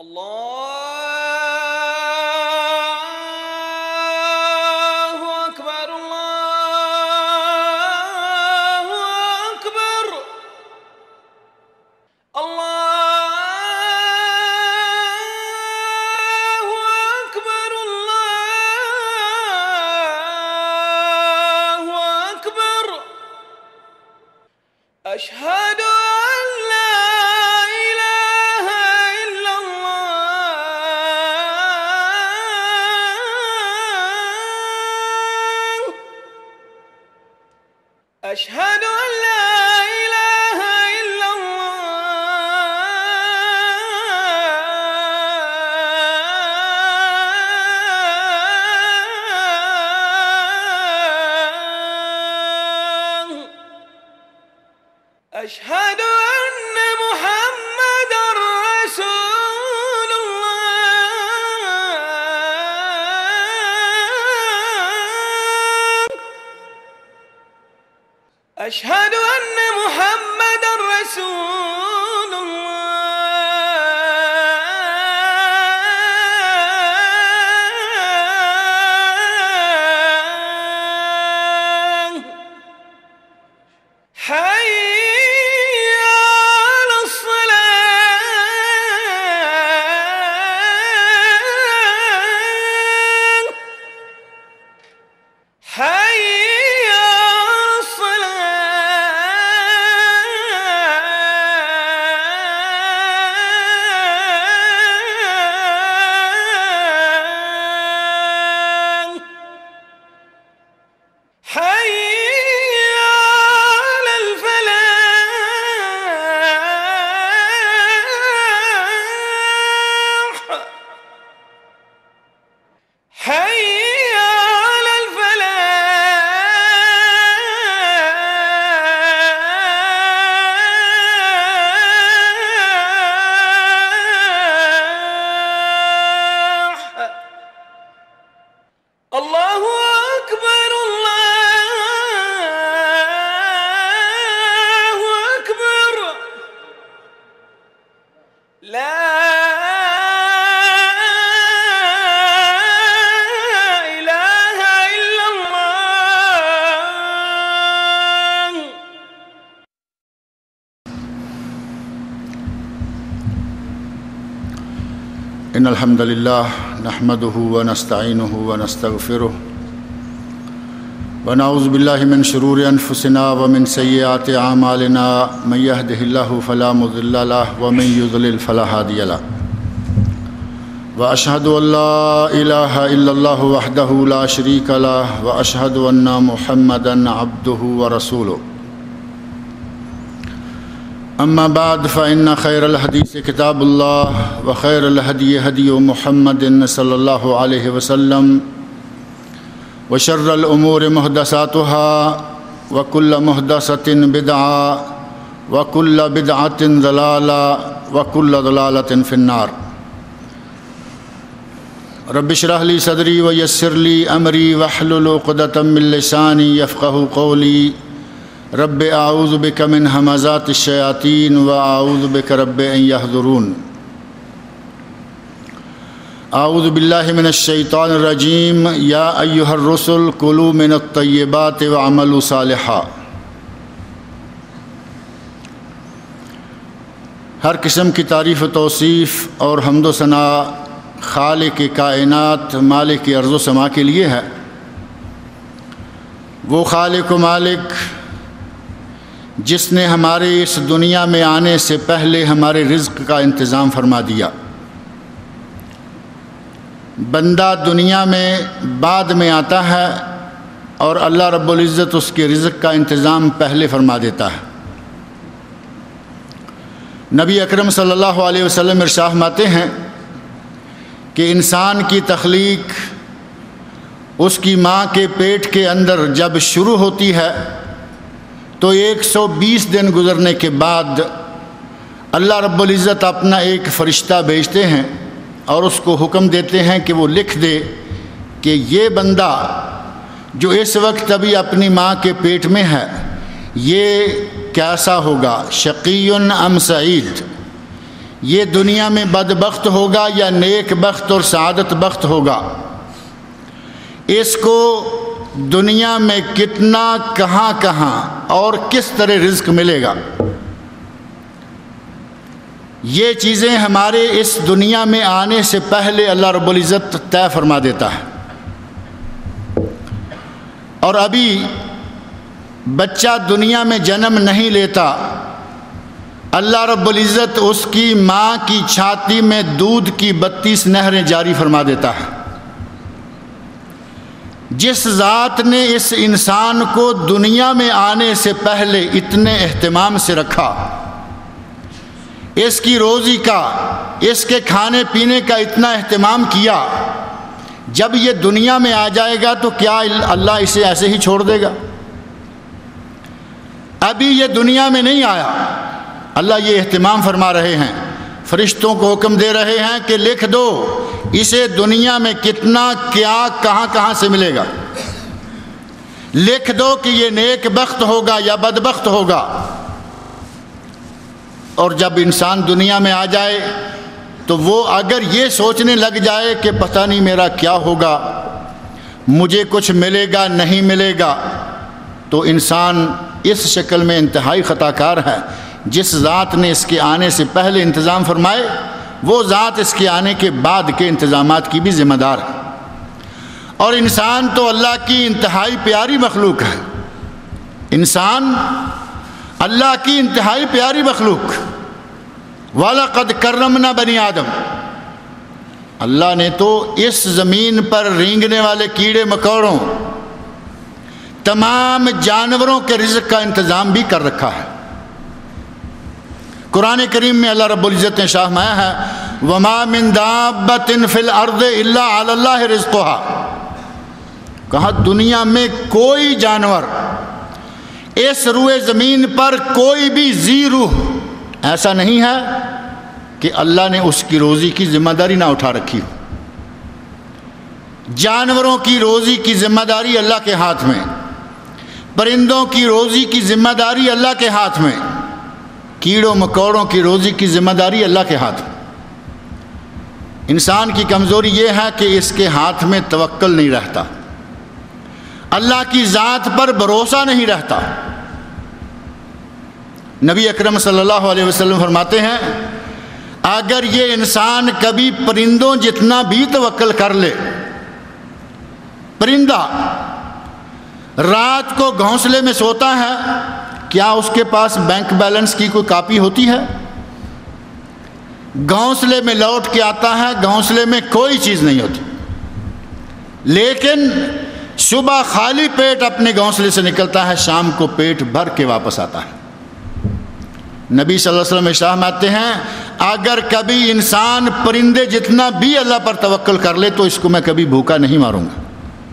الله أكبر الله أكبر الله أكبر الله أكبر أشهد أن لا إله إلا الله أشهد أن لا إله إلا الله أشهد أن محمدًا رسول الله أشهد أن محمدًا رسول الله حي على الصلاة حي على الصلاة حي على الفلاح حي على الفلاح الله أكبر الله أكبر لا إله إلا الله إن الحمد لله نحمده ونستعينه ونستغفره ونعوذ بالله من شرور أنفسنا ومن سيئات أعمالنا من يهده الله فلا مضل له ومن يضلل فلا هادي له وأشهد أن لا إله إلا الله وحده لا شريك له وأشهد أن محمدًا عبده ورسوله أما بعد فإن خير الحديث كتاب الله وخير الهدي هدي محمد صلى الله عليه وسلم وشر الأمور محدثاتها وكل محدثة بدعة وكل بدعة ضلالة وكل ضلالة في النار رب اشرح لي صدري ويسر لي أمري واحلل عقدة من لساني يفقهوا قولي رب اعوذ بک من همزات الشیاطین واعوذ بک رب ان یحضرون اعوذ باللہ من الشیطان الرجیم یا ایہا الرسل کلوا من الطیبات وعملوا صالحا ہر قسم کی تعریف و توصیف اور حمد و ثنا خالق کائنات مالک ارض و سما کے لیے ہے۔ وہ خالق و مالک جس نے ہمارے اس دنیا میں آنے سے پہلے ہمارے رزق کا انتظام فرما دیا۔ بندہ دنیا میں بعد میں آتا ہے اور اللہ رب العزت اس کے رزق کا انتظام پہلے فرما دیتا ہے۔ نبی اکرم صلی اللہ علیہ وسلم ارشاد فرماتے ہیں کہ انسان کی تخلیق اس کی ماں کے پیٹ کے اندر جب شروع ہوتی ہے تو 120 دن گزرنے کے بعد اللہ رب العزت اپنا ایک فرشتہ بھیجتے ہیں اور اس کو حکم دیتے ہیں کہ وہ لکھ دے کہ یہ بندہ جو اس وقت ابھی اپنی ماں کے پیٹ میں ہے یہ کیسا ہوگا، شقی ام سعید، یہ دنیا میں بدبخت ہوگا یا نیک بخت اور سعادت بخت ہوگا، اس کو دنیا میں کتنا، کہاں کہاں اور کس طرح رزق ملے گا، یہ چیزیں ہمارے اس دنیا میں آنے سے پہلے اللہ رب العزت طے فرما دیتا ہے۔ اور ابھی بچہ دنیا میں جنم نہیں لیتا، اللہ رب العزت اس کی ماں کی چھاتی میں دودھ کی 32 نہریں جاری فرما دیتا ہے۔ جس ذات نے اس انسان کو دنیا میں آنے سے پہلے اتنے اہتمام سے رکھا، اس کی روزی کا، اس کے کھانے پینے کا اتنا اہتمام کیا، جب یہ دنیا میں آ جائے گا تو کیا اللہ اسے ایسے ہی چھوڑ دے گا؟ ابھی یہ دنیا میں نہیں آیا، اللہ یہ اہتمام فرما رہے ہیں، فرشتوں کو حکم دے رہے ہیں کہ لکھ دو اسے دنیا میں کتنا، کیا، کہاں کہاں سے ملے گا، لکھ دو کہ یہ نیک بخت ہوگا یا بدبخت ہوگا۔ اور جب انسان دنیا میں آ جائے تو وہ اگر یہ سوچنے لگ جائے کہ پتہ نہیں میرا کیا ہوگا، مجھے کچھ ملے گا نہیں ملے گا، تو انسان اس شکل میں انتہائی خطا کار ہے۔ جس ذات نے اس کے آنے سے پہلے انتظام فرمائے، وہ ذات اس کے آنے کے بعد کے انتظامات کی بھی ذمہ دار ہے۔ اور انسان تو اللہ کی انتہائی پیاری مخلوق ہے، انسان اللہ کی انتہائی پیاری مخلوق۔ وَلَقَدْ كَرَّمْنَا بَنِي آدم، اللہ نے تو اس زمین پر رینگنے والے کیڑے مکوڑوں، تمام جانوروں کے رزق کا انتظام بھی کر رکھا ہے۔ قرآن کریم میں اللہ رب العزت نے شاہ مایا ہے وَمَا مِن دَابَّةٍ فِي الْأَرْضِ إِلَّا عَلَى اللَّهِ رِزْقُهَا، کہا دنیا میں کوئی جانور، اس روئے زمین پر کوئی بھی ذی روح ایسا نہیں ہے کہ اللہ نے اس کی روزی کی ذمہ داری نہ اٹھا رکھی ہو۔ جانوروں کی روزی کی ذمہ داری اللہ کے ہاتھ میں، پرندوں کی روزی کی ذمہ داری اللہ کے ہاتھ میں، کیڑوں مکوڑوں کی روزی کی ذمہ داری اللہ کے ہاتھ میں۔ انسان کی کمزوری یہ ہے کہ اس کے ہاتھ میں توکل نہیں رہتا، اللہ کی ذات پر بھروسہ نہیں رہتا۔ نبی اکرم صلی اللہ علیہ وسلم فرماتے ہیں اگر یہ انسان کبھی پرندوں جتنا بھی توکل کر لے، پرندہ رات کو گھونسلے میں سوتا ہے، کیا اس کے پاس بینک بیلنس کی کوئی کاپی ہوتی ہے؟ گھونسلے میں لوٹ کے آتا ہے، گھونسلے میں کوئی چیز نہیں ہوتی، لیکن صبح خالی پیٹ اپنے گھونسلے سے نکلتا ہے، شام کو پیٹ بھر کے واپس آتا ہے۔ نبی صلی اللہ علیہ وسلم ارشاد آتے ہیں اگر کبھی انسان پرندے جتنا بھی اللہ پر توکل کر لے تو اس کو میں کبھی بھوکا نہیں ماروں گا۔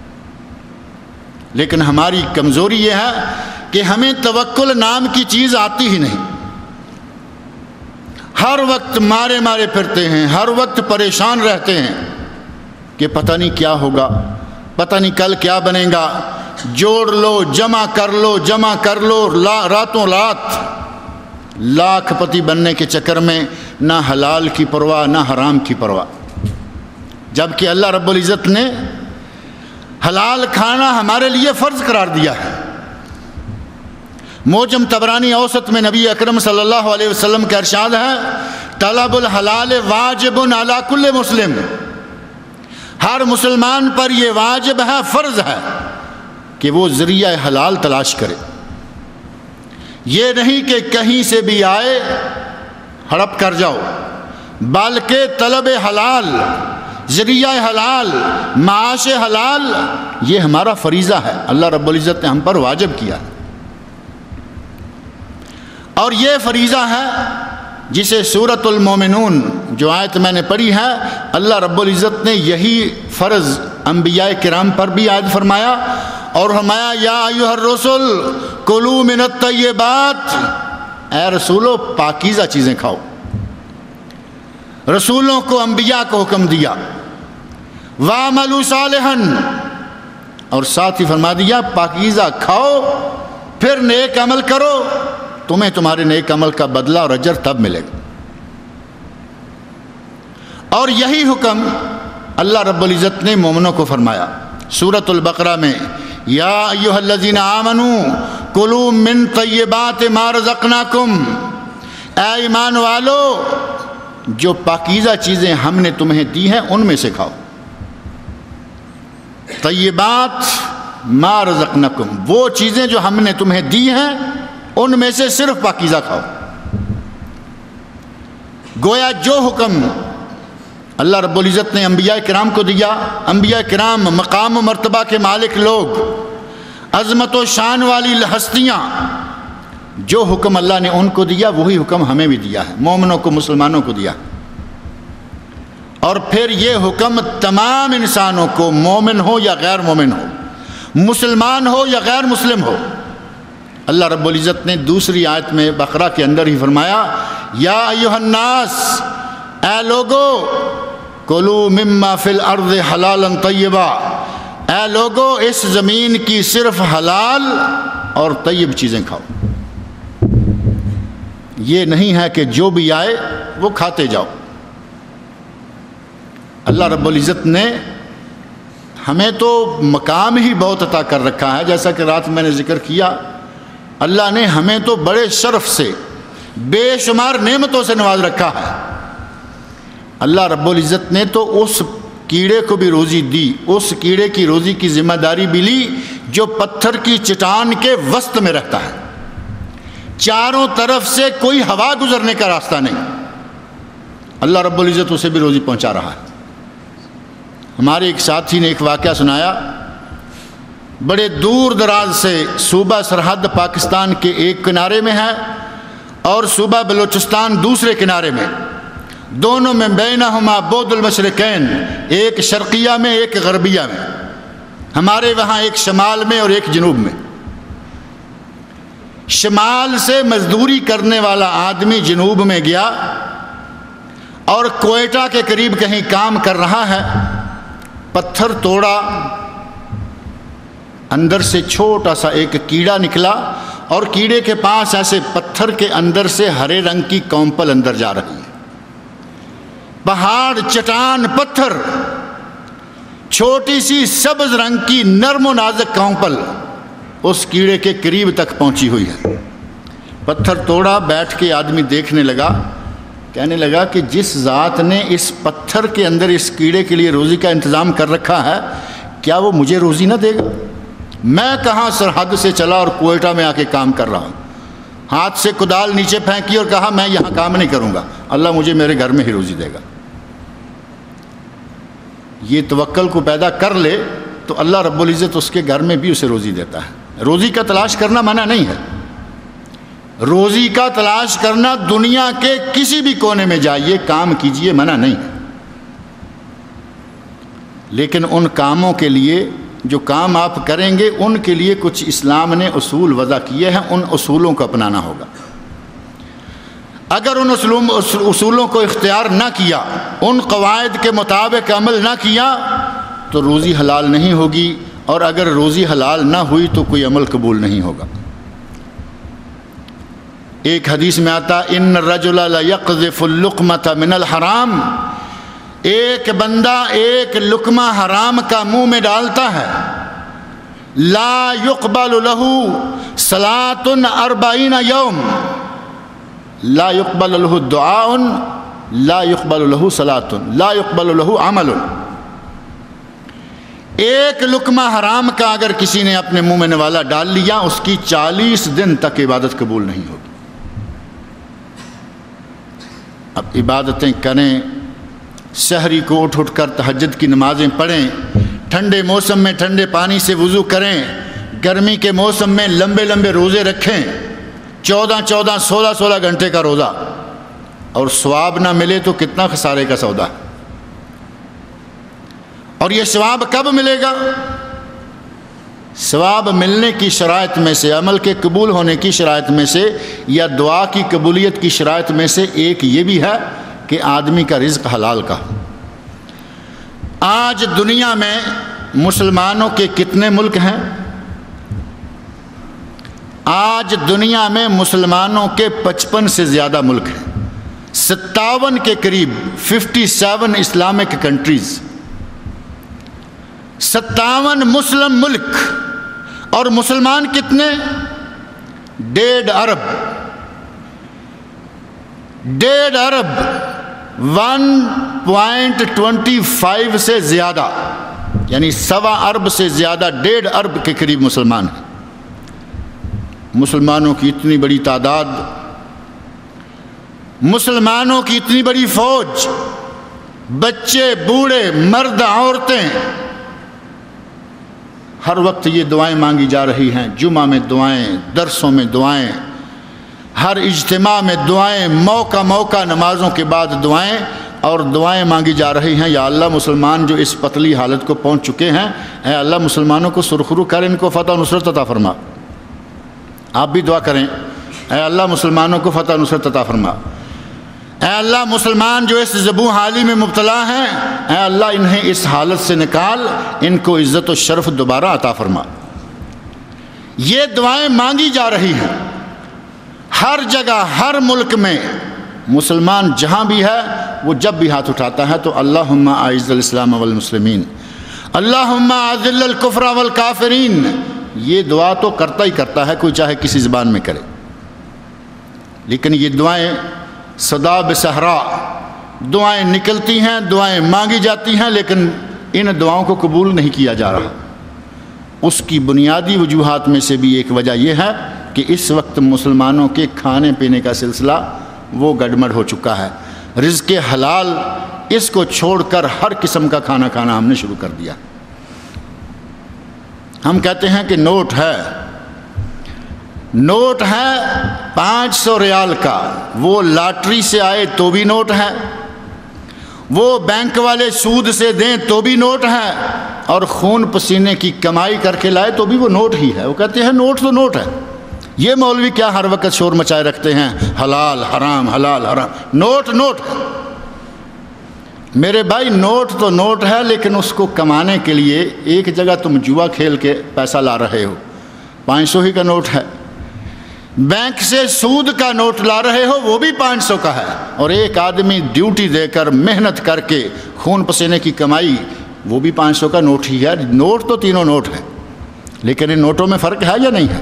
لیکن ہماری کمزوری یہ ہے کہ ہمیں توکل نام کی چیز آتی ہی نہیں، ہر وقت مارے مارے پھرتے ہیں، ہر وقت پریشان رہتے ہیں کہ پتہ نہیں کیا ہوگا، پتہ نہیں کل کیا بنے گا، جوڑ لو، جمع کر لو، جمع کر لو، راتوں رات لاکھ پتی بننے کے چکر میں نہ حلال کی پرواہ نہ حرام کی پرواہ، جبکہ اللہ رب العزت نے حلال کھانا ہمارے لیے فرض قرار دیا ہے۔ معجم طبرانی اوسط میں نبی اکرم صلی اللہ علیہ وسلم کا ارشاد ہے طلب الحلال واجب علی کل مسلم، ہر مسلمان پر یہ واجب ہے، فرض ہے کہ وہ ذریعہ حلال تلاش کرے۔ یہ نہیں کہ کہیں سے بھی آئے ہڑپ کر جاؤ، بلکہ طلب حلال، ذریعہ حلال، معاش حلال، یہ ہمارا فریضہ ہے، اللہ رب العزت نے ہم پر واجب کیا ہے۔ اور یہ فریضہ ہے جسے سورۃ المومنون جو آیت میں نے پڑھی ہے، اللہ رب العزت نے یہی فرض انبیاء کرام پر بھی عائد فرمایا اور فرمایا یا ایھا الرسل کلوا من الطیبات، اے رسولو پاکیزہ چیزیں کھاؤ۔ رسولوں کو، انبیاء کو حکم دیا وَاعْمَلُوا صَالِحًا، اور ساتھ ہی فرما دیا پاکیزہ کھاؤ پھر نیک عمل کرو، تمہیں تمہارے نیک عمل کا بدلہ اور اجر تب ملے گا۔ اور یہی حکم اللہ رب العزت نے مومنوں کو فرمایا سورۃ البقرہ میں، یا ایھا الذین آمنوا کلوا من طیبات ما رزقناکم، اے ایمان والو جو پاکیزہ چیزیں ہم نے تمہیں دی ہیں ان میں سے کھاؤ۔ طیبات ما رزقناکم، وہ چیزیں جو ہم نے تمہیں دی ہیں ان میں سے صرف پاکیزہ کھاؤ۔ گویا جو حکم اللہ رب العزت نے انبیاء کرام کو دیا، انبیاء کرام مقام و مرتبہ کے مالک لوگ، عظمت و شان والی ہستیاں، جو حکم اللہ نے ان کو دیا وہی حکم ہمیں بھی دیا ہے، مومنوں کو، مسلمانوں کو دیا۔ اور پھر یہ حکم تمام انسانوں کو، مومن ہو یا غیر مومن ہو، مسلمان ہو یا غیر مسلم ہو۔ اللہ رب العزت نے دوسری آیت میں بقرہ کے اندر ہی فرمایا، یا ایھا الناس، اے لوگو، کلوا مما فی الارض حلالا طیبا، اے لوگو اس زمین کی صرف حلال اور طیب چیزیں کھاؤ۔ یہ نہیں ہے کہ جو بھی آئے وہ کھاتے جاؤ۔ اللہ رب العزت نے ہمیں تو مقام ہی بہت عطا کر رکھا ہے، جیسا کہ رات میں نے ذکر کیا، اللہ نے ہمیں تو بڑے شرف سے، بے شمار نعمتوں سے نواز رکھا ہے۔ اللہ رب العزت نے تو اس کیڑے کو بھی روزی دی، اس کیڑے کی روزی کی ذمہ داری بھی لی جو پتھر کی چٹان کے وسط میں رہتا ہے، چاروں طرف سے کوئی ہوا گزرنے کا راستہ نہیں، اللہ رب العزت اسے بھی روزی پہنچا رہا ہے۔ ہمارے ایک ساتھی نے ایک واقعہ سنایا، بڑے دور دراز سے صوبہ سرحد پاکستان کے ایک کنارے میں ہے اور صوبہ بلوچستان دوسرے کنارے میں، دونوں میں بینہما بعد المشرقین، ایک شرقیہ میں ایک غربیہ میں، ہمارے وہاں ایک شمال میں اور ایک جنوب میں۔ شمال سے مزدوری کرنے والا آدمی جنوب میں گیا اور کوئٹہ کے قریب کہیں کام کر رہا ہے، پتھر توڑا، اندر سے چھوٹا سا ایک کیڑا نکلا اور کیڑے کے پاس ایسے پتھر کے اندر سے ہرے رنگ کی کونپل اندر جا رہی ہے، پہاڑ، چٹان، پتھر، چھوٹی سی سبز رنگ کی نرم و نازک کونپل اس کیڑے کے قریب تک پہنچی ہوئی ہے۔ پتھر توڑا، بیٹھ کے آدمی دیکھنے لگا، کہنے لگا کہ جس ذات نے اس پتھر کے اندر اس کیڑے کے لیے روزی کا انتظام کر رکھا ہے، کیا وہ مجھے روزی نہ دے گا؟ میں کہاں سرحد سے چلا اور کوئٹہ میں آ کے کام کر رہا ہوں، ہاتھ سے کدال نیچے پھینکی اور کہا میں یہاں کام نہیں کروں گا، اللہ مجھے میرے گھر میں ہی روزی دے گا۔ یہ توکل کو پیدا کر لے تو اللہ رب العزت اس کے گھر میں بھی اسے روزی دیتا ہے۔ روزی کا تلاش کرنا منع نہیں ہے، روزی کا تلاش کرنا دنیا کے کسی بھی کونے میں جائیے، کام کیجئے، منع نہیں ہے، لیکن ان کاموں کے لیے، جو کام آپ کریں گے ان کے لیے کچھ اسلام نے اصول وضع کیے ہیں، ان اصولوں کو اپنانا ہوگا۔ اگر ان اصولوں کو اختیار نہ کیا، ان قواعد کے مطابق عمل نہ کیا تو روزی حلال نہیں ہوگی، اور اگر روزی حلال نہ ہوئی تو کوئی عمل قبول نہیں ہوگا۔ ایک حدیث میں آتا، ان الرجل لیقذف اللقمۃ من الحرام، ایک بندہ ایک لقمہ حرام کا منہ میں ڈالتا ہے، لا يقبل له صلاۃ 40 یوم، لا يقبل له دعاء، لا يقبل له صلاۃ، لا يقبل له عمل۔ ایک لقمہ حرام کا اگر کسی نے اپنے منہ میں نوالا ڈال لیا، اس کی 40 دن تک عبادت قبول نہیں ہوگی۔ اب عبادتیں کریں، سحری کو اٹھ اٹھ کر تہجد کی نمازیں پڑھیں، ٹھنڈے موسم میں ٹھنڈے پانی سے وضو کریں، گرمی کے موسم میں لمبے لمبے روزے رکھیں، 14 16 گھنٹے کا روزہ، اور ثواب نہ ملے تو کتنا خسارے کا سودا ہے۔ اور یہ ثواب کب ملے گا؟ ثواب ملنے کی شرائط میں سے، عمل کے قبول ہونے کی شرائط میں سے، یا دعا کی قبولیت کی شرائط میں سے ایک یہ بھی ہے کہ آدمی کا رزق حلال کا۔ آج دنیا میں مسلمانوں کے کتنے ملک ہیں؟ آج دنیا میں مسلمانوں کے 55 سے زیادہ ملک ہیں۔ 57 کے قریب 57 اسلامک کنٹریز، 57 مسلم ملک، اور مسلمان کتنے؟ 1.5 ارب، 1.5 ارب 1.25 سے زیادہ، یعنی 1.25 ارب سے زیادہ، 1.5 ارب کے قریب مسلمان ہیں۔ مسلمانوں کی اتنی بڑی تعداد، مسلمانوں کی اتنی بڑی فوج، بچے، بوڑھے، مرد، عورتیں، ہر وقت یہ دعائیں مانگی جا رہی ہیں۔ جمعہ میں دعائیں، درسوں میں دعائیں، ہر اجتماع میں دعائیں، موقع موقع نمازوں کے بعد دعائیں، اور دعائیں مانگی جا رہی ہیں۔ یا اللہ، مسلمان جو اس پتلی حالت کو پہنچ چکے ہیں، اے اللہ مسلمانوں کو سرخرو کر، ان کو فتح و نصرت عطا فرما۔ آپ بھی دعا کریں، اے اللہ مسلمانوں کو فتح و نصرت عطا فرما۔ اے اللہ مسلمان جو اس ذبح حالی میں مبتلا ہیں، اے اللہ انہیں اس حالت سے نکال، ان کو عزت و شرف دوبارہ عطا فرما۔ یہ دعائیں مانگی جا رہی ہیں ہر جگہ، ہر ملک میں۔ مسلمان جہاں بھی ہے، وہ جب بھی ہاتھ اٹھاتا ہے تو اللہم اعز الاسلام والمسلمین، اللہم اذل الکفر والکافرین، یہ دعا تو کرتا ہی کرتا ہے، کوئی چاہے کسی زبان میں کرے۔ لیکن یہ دعائیں صدا بصحرا، دعائیں نکلتی ہیں، دعائیں مانگی جاتی ہیں، لیکن ان دعاؤں کو قبول نہیں کیا جا رہا۔ اس کی بنیادی وجوہات میں سے بھی ایک وجہ یہ ہے کہ اس وقت مسلمانوں کے کھانے پینے کا سلسلہ وہ گڑبڑ ہو چکا ہے۔ رزق حلال اس کو چھوڑ کر ہر قسم کا کھانا کھانا ہم نے شروع کر دیا۔ ہم کہتے ہیں کہ نوٹ ہے، نوٹ ہے 500 ریال کا، وہ لاٹری سے آئے تو بھی نوٹ ہے، وہ بینک والے سود سے دیں تو بھی نوٹ ہے، اور خون پسینے کی کمائی کر کے لائے تو بھی وہ نوٹ ہی ہے۔ وہ کہتے ہیں نوٹ تو نوٹ ہے۔ یہ مولوی کیا ہر وقت شور مچائے رکھتے ہیں، حلال حرام حلال حرام، نوٹ نوٹ ہے۔ میرے بھائی نوٹ تو نوٹ ہے، لیکن اس کو کمانے کے لیے ایک جگہ تم جوا کھیل کے پیسہ لا رہے ہو، 500 ہی کا نوٹ ہے۔ بینک سے سود کا نوٹ لا رہے ہو، وہ بھی 500 کا ہے، اور ایک آدمی ڈیوٹی دے کر محنت کر کے خون پسینے کی کمائی، وہ بھی 500 کا نوٹ ہی ہے۔ نوٹ تو تینوں نوٹ ہے، لیکن ان نوٹوں میں فرق ہے یا نہیں ہے؟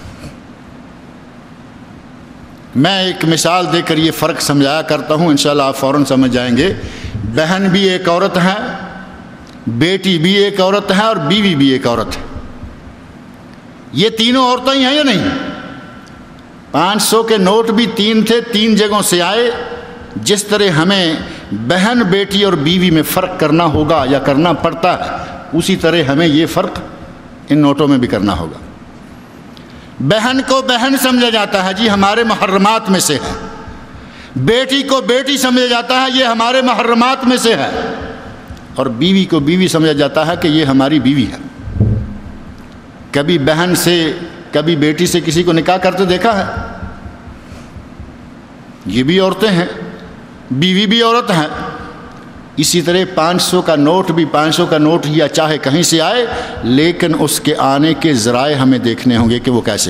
میں ایک مثال دے کر یہ فرق سمجھایا کرتا ہوں، انشاءاللہ آپ فوراً سمجھ جائیں گے۔ بہن بھی ایک عورت ہے، بیٹی بھی ایک عورت ہے، اور بیوی بھی ایک عورت ہے۔ یہ تینوں عورتیں ہی ہیں یا نہیں؟ 500 کے نوٹ بھی 3 تھے، 3 جگہوں سے آئے۔ جس طرح ہمیں بہن، بیٹی اور بیوی میں فرق کرنا ہوگا یا کرنا پڑتا ہے، اسی طرح ہمیں یہ فرق ان نوٹوں میں بھی کرنا ہوگا۔ بہن کو بہن سمجھا جاتا ہے، جی ہمارے محرمات میں سے ہے۔ بیٹی کو بیٹی سمجھا جاتا ہے، یہ ہمارے محرمات میں سے ہے۔ اور بیوی کو بیوی سمجھا جاتا ہے کہ یہ ہماری بیوی ہے۔ کبھی بہن سے، کبھی بیٹی سے کسی کو نکاح کرتے دیکھا ہے؟ یہ بھی عورتیں ہیں، بیوی بھی عورت ہے۔ اسی طرح 500 کا نوٹ بھی 500 کا نوٹ یا چاہے کہیں سے آئے، لیکن اس کے آنے کے ذرائع ہمیں دیکھنے ہوں گے کہ وہ کیسے۔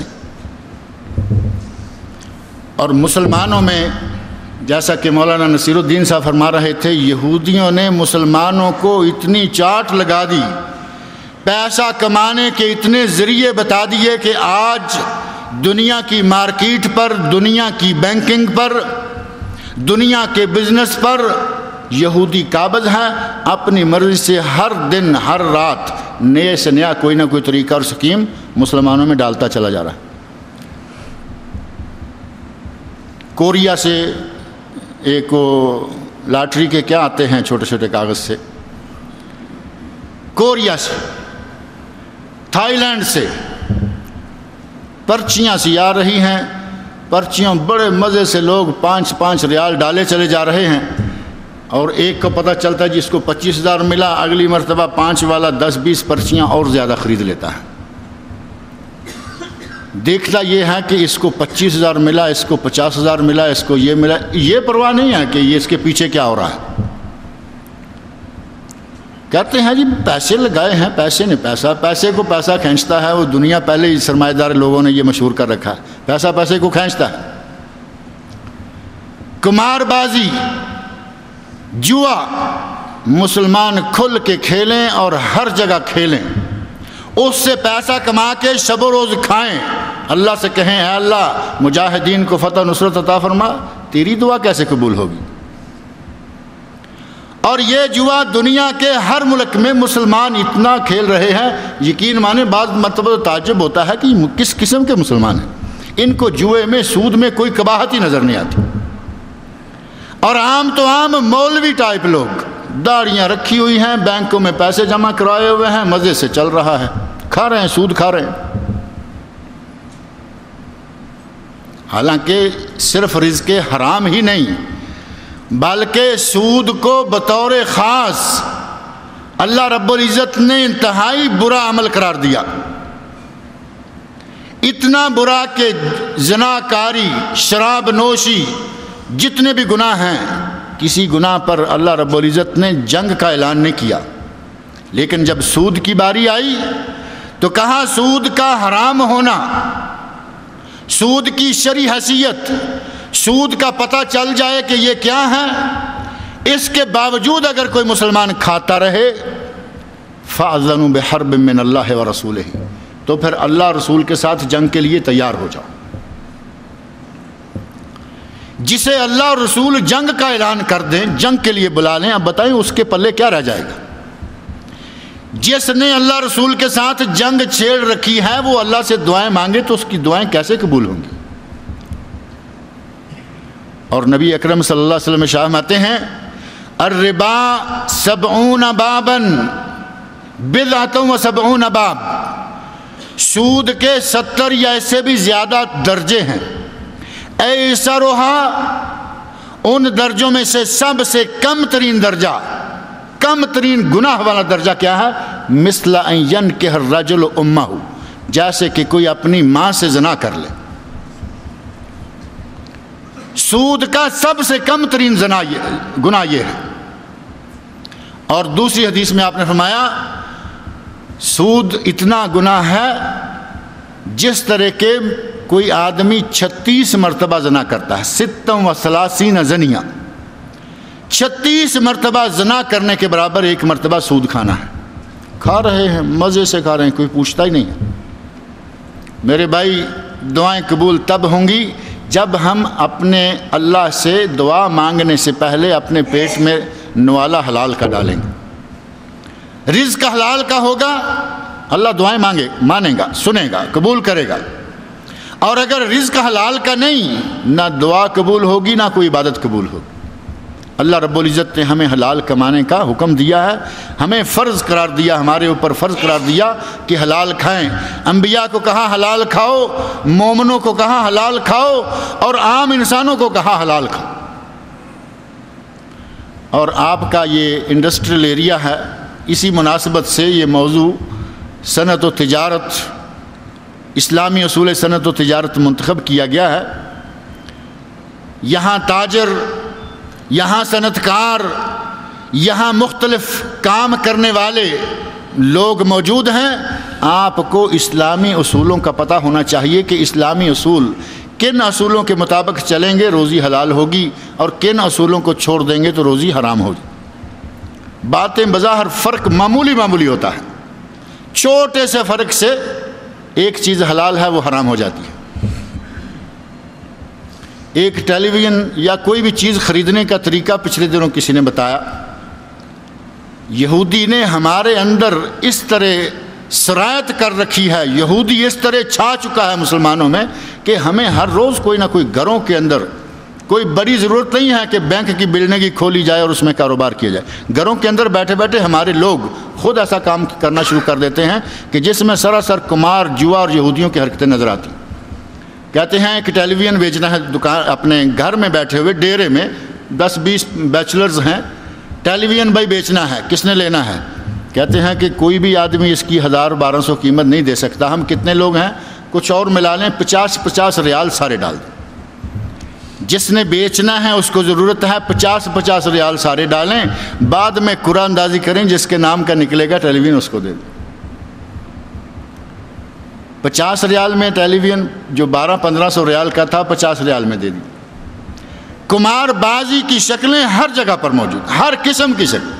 اور مسلمانوں میں جیسا کہ مولانا نصیر الدین صاحب فرما رہے تھے، یہودیوں نے مسلمانوں کو اتنی چاٹ لگا دی، پیسہ کمانے کے اتنے ذریعے بتا دیے کہ آج دنیا کی مارکیٹ پر، دنیا کی بینکنگ پر، دنیا کے بزنس پر یہودی قابض ہے۔ اپنی مرضی سے ہر دن، ہر رات نئے سے نیا کوئی نہ کوئی طریقہ اور سکیم مسلمانوں میں ڈالتا چلا جا رہا ہے۔ کوریا سے ایک لاٹری کے کیا آتے ہیں چھوٹے چھوٹے کاغذ سے، کوریا سے، تھائی لینڈ سے پرچیاں سی آ رہی ہیں۔ پرچیوں بڑے مزے سے لوگ 5-5 ریال ڈالے چلے جا رہے ہیں، اور ایک کو پتہ چلتا ہے جس کو 25,000 ملا، اگلی مرتبہ 5 والا 10-20 پرچیاں اور زیادہ خرید لیتا ہے۔ دیکھتا یہ ہے کہ اس کو 25,000 ملا، اس کو 50,000 ملا، اس کو یہ ملا، یہ پرواہ نہیں ہے کہ یہ اس کے پیچھے کیا ہو رہا ہے۔ کہتے ہیں جی پیسے لگائے ہیں، پیسے نے پیسے کو پیسہ کھینچتا ہے۔ وہ دنیا پہلے ہی سرمایہ دار لوگوں نے یہ مشہور کر رکھا ہے، پیسہ پیسے کو کھینچتا ہے۔ قمار بازی، جوا مسلمان کھل کے کھیلیں اور ہر جگہ کھیلیں، اس سے پیسہ کما کے شب و روز کھائیں، اللہ سے کہیں اے اللہ مجاہدین کو فتح نصرت عطا فرما، تیری دعا کیسے قبول ہوگی؟ اور یہ جوا دنیا کے ہر ملک میں مسلمان اتنا کھیل رہے ہیں، یقین مانیں بعض مرتبہ تعجب ہوتا ہے کہ کس قسم کے مسلمان ہیں، ان کو جوئے میں سود میں کوئی قباحت ہی نظر نہیں آتی۔ اور عام تو عام مولوی ٹائپ لوگ داڑیاں رکھی ہوئی ہیں، بینکوں میں پیسے جمع کرائے ہوئے ہیں، مزے سے چل رہا ہے، کھا رہے ہیں، سود کھا رہے ہیں۔ حالانکہ صرف رزق حرام ہی نہیں بلکہ سود کو بطور خاص اللہ رب العزت نے انتہائی برا عمل قرار دیا، اتنا برا کہ زنا کاری، شراب نوشی، جتنے بھی گناہ ہیں، کسی گناہ پر اللہ رب العزت نے جنگ کا اعلان نہیں کیا، لیکن جب سود کی باری آئی تو کہا سود کا حرام ہونا، سود کی شرعی حیثیت، سود کا پتہ چل جائے کہ یہ کیا ہے، اس کے باوجود اگر کوئی مسلمان کھاتا رہے فَأَذَنُوا بِحَرْبٍ مِّنَ اللَّهِ وَرَسُولِهِ، تو پھر اللہ رسول کے ساتھ جنگ کے لیے تیار ہو جاؤ۔ جسے اللہ اور رسول جنگ کا اعلان کر دیں، جنگ کے لیے بلا لیں، اب بتائیں اس کے پلے کیا رہ جائے گا؟ جس نے اللہ رسول کے ساتھ جنگ چھیڑ رکھی ہے وہ اللہ سے دعائیں مانگے تو اس کی دعائیں کیسے قبول ہوں گی؟ اور نبی اکرم صلی اللہ علیہ وسلم ارشاد فرماتے ہیں الربا 70 بابا بضعۃ و70 باب، سود کے 70 یا اس سے بھی زیادہ درجے ہیں، ایسرھا ان درجوں میں سے سب سے کم ترین درجہ، کم ترین گناہ والا درجہ کیا ہے؟ مثل ان ینکح الرجل امہ، جیسے کہ کوئی اپنی ماں سے زنا کر لے۔ سود کا سب سے کم ترین گناہ یہ ہے۔ اور دوسری حدیث میں آپ نے فرمایا سود اتنا گناہ ہے جس طرح کے کوئی آدمی 36 مرتبہ زنا کرتا ہے، 36 زنیہ، 36 مرتبہ زنا کرنے کے برابر ایک مرتبہ سود کھانا ہے۔ کھا رہے ہیں، مزے سے کھا رہے ہیں، کوئی پوچھتا ہی نہیں ہے۔ میرے بھائی دعائیں قبول تب ہوں گی جب ہم اپنے اللہ سے دعا مانگنے سے پہلے اپنے پیٹ میں نوالا حلال کا ڈالیں گے، رزق حلال کا ہوگا، اللہ دعائیں مانے گا، سنے گا، قبول کرے گا۔ اور اگر رزق حلال کا نہیں، نہ دعا قبول ہوگی نہ کوئی عبادت قبول ہوگی۔ اللہ رب العزت نے ہمیں حلال کمانے کا حکم دیا ہے، ہمیں فرض قرار دیا، ہمارے اوپر فرض قرار دیا کہ حلال کھائیں۔ انبیاء کو کہا حلال کھاؤ، مومنوں کو کہا حلال کھاؤ، اور عام انسانوں کو کہا حلال کھاؤ۔ اور آپ کا یہ انڈسٹریل ایریا ہے، اسی مناسبت سے یہ موضوع صنعت و تجارت، اسلامی اصول صنعت و تجارت منتخب کیا گیا ہے۔ یہاں تاجر، یہاں صنعت کار، یہاں مختلف کام کرنے والے لوگ موجود ہیں۔ آپ کو اسلامی اصولوں کا پتہ ہونا چاہیے کہ اسلامی اصول کن اصولوں کے مطابق چلیں گے روزی حلال ہوگی، اور کن اصولوں کو چھوڑ دیں گے تو روزی حرام ہوگی۔ باتیں بظاہر فرق معمولی ہوتا ہے، چھوٹے سے فرق سے ایک چیز حلال ہے وہ حرام ہو جاتی ہے۔ ایک ٹیلی ویژن یا کوئی بھی چیز خریدنے کا طریقہ پچھلے دنوں کسی نے بتایا، یہودی نے ہمارے اندر اس طرح سرایت کر رکھی ہے، یہودی اس طرح چھا چکا ہے مسلمانوں میں کہ ہمیں ہر روز کوئی نہ کوئی گھروں کے اندر، کوئی بڑی ضرورت نہیں ہے کہ بینک کی بلڈنگ کھولی جائے اور اس میں کاروبار کیا جائے، گھروں کے اندر بیٹھے بیٹھے ہمارے لوگ خود ایسا کام کرنا شروع کر دیتے ہیں کہ جس میں سراسر قمار، جوا اور یہودیوں کی حرکتیں نظر آتی ہیں۔ کہتے ہیں کہ ٹیلی ویژن بیچنا ہے، دکان اپنے گھر میں بیٹھے ہوئے ڈیرے میں 10-20 بیچلرز ہیں، ٹیلی ویژن بھائی بیچنا ہے، کس نے لینا ہے؟ کہتے ہیں کہ کوئی بھی آدمی اس کی 1000-1200 قیمت نہیں دے سکتا، ہم کتنے لوگ ہیں، کچھ اور ملا لیں، 50 ریال سارے ڈال دیں۔ جس نے بیچنا ہے اس کو ضرورت ہے 50 ریال سارے ڈالیں، بعد میں قرآن اندازی کریں، جس کے نام کا نکلے گا ٹیلی ویژن اس کو دے دیں۔ 50 ریال میں ٹیلی ویژن جو 1200-1500 ریال کا تھا 50 ریال میں دے دی۔ قمار بازی کی شکلیں ہر جگہ پر موجود، ہر قسم کی شکل۔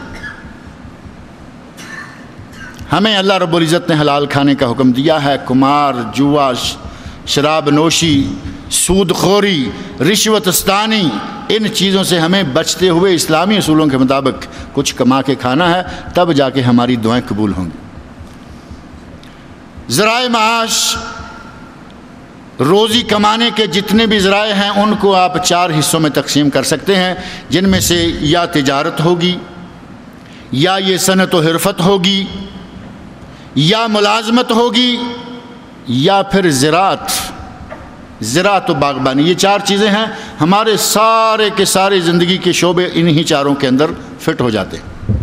ہمیں اللہ رب العزت نے حلال کھانے کا حکم دیا ہے، قمار، جوا، شراب نوشی، سود خوری، رشوت ستانی، ان چیزوں سے ہمیں بچتے ہوئے اسلامی اصولوں کے مطابق کچھ کما کے کھانا ہے، تب جا کے ہماری دعائیں قبول ہوں گی۔ ذرائع معاش، روزی کمانے کے جتنے بھی ذرائع ہیں ان کو آپ 4 حصوں میں تقسیم کر سکتے ہیں، جن میں سے یا تجارت ہوگی، یا یہ صنعت و حرفت ہوگی، یا ملازمت ہوگی، یا پھر زراعت و باغبانی۔ یہ 4 چیزیں ہیں، ہمارے سارے کے سارے زندگی کے شعبے انہی 4 کے اندر فٹ ہو جاتے ہیں۔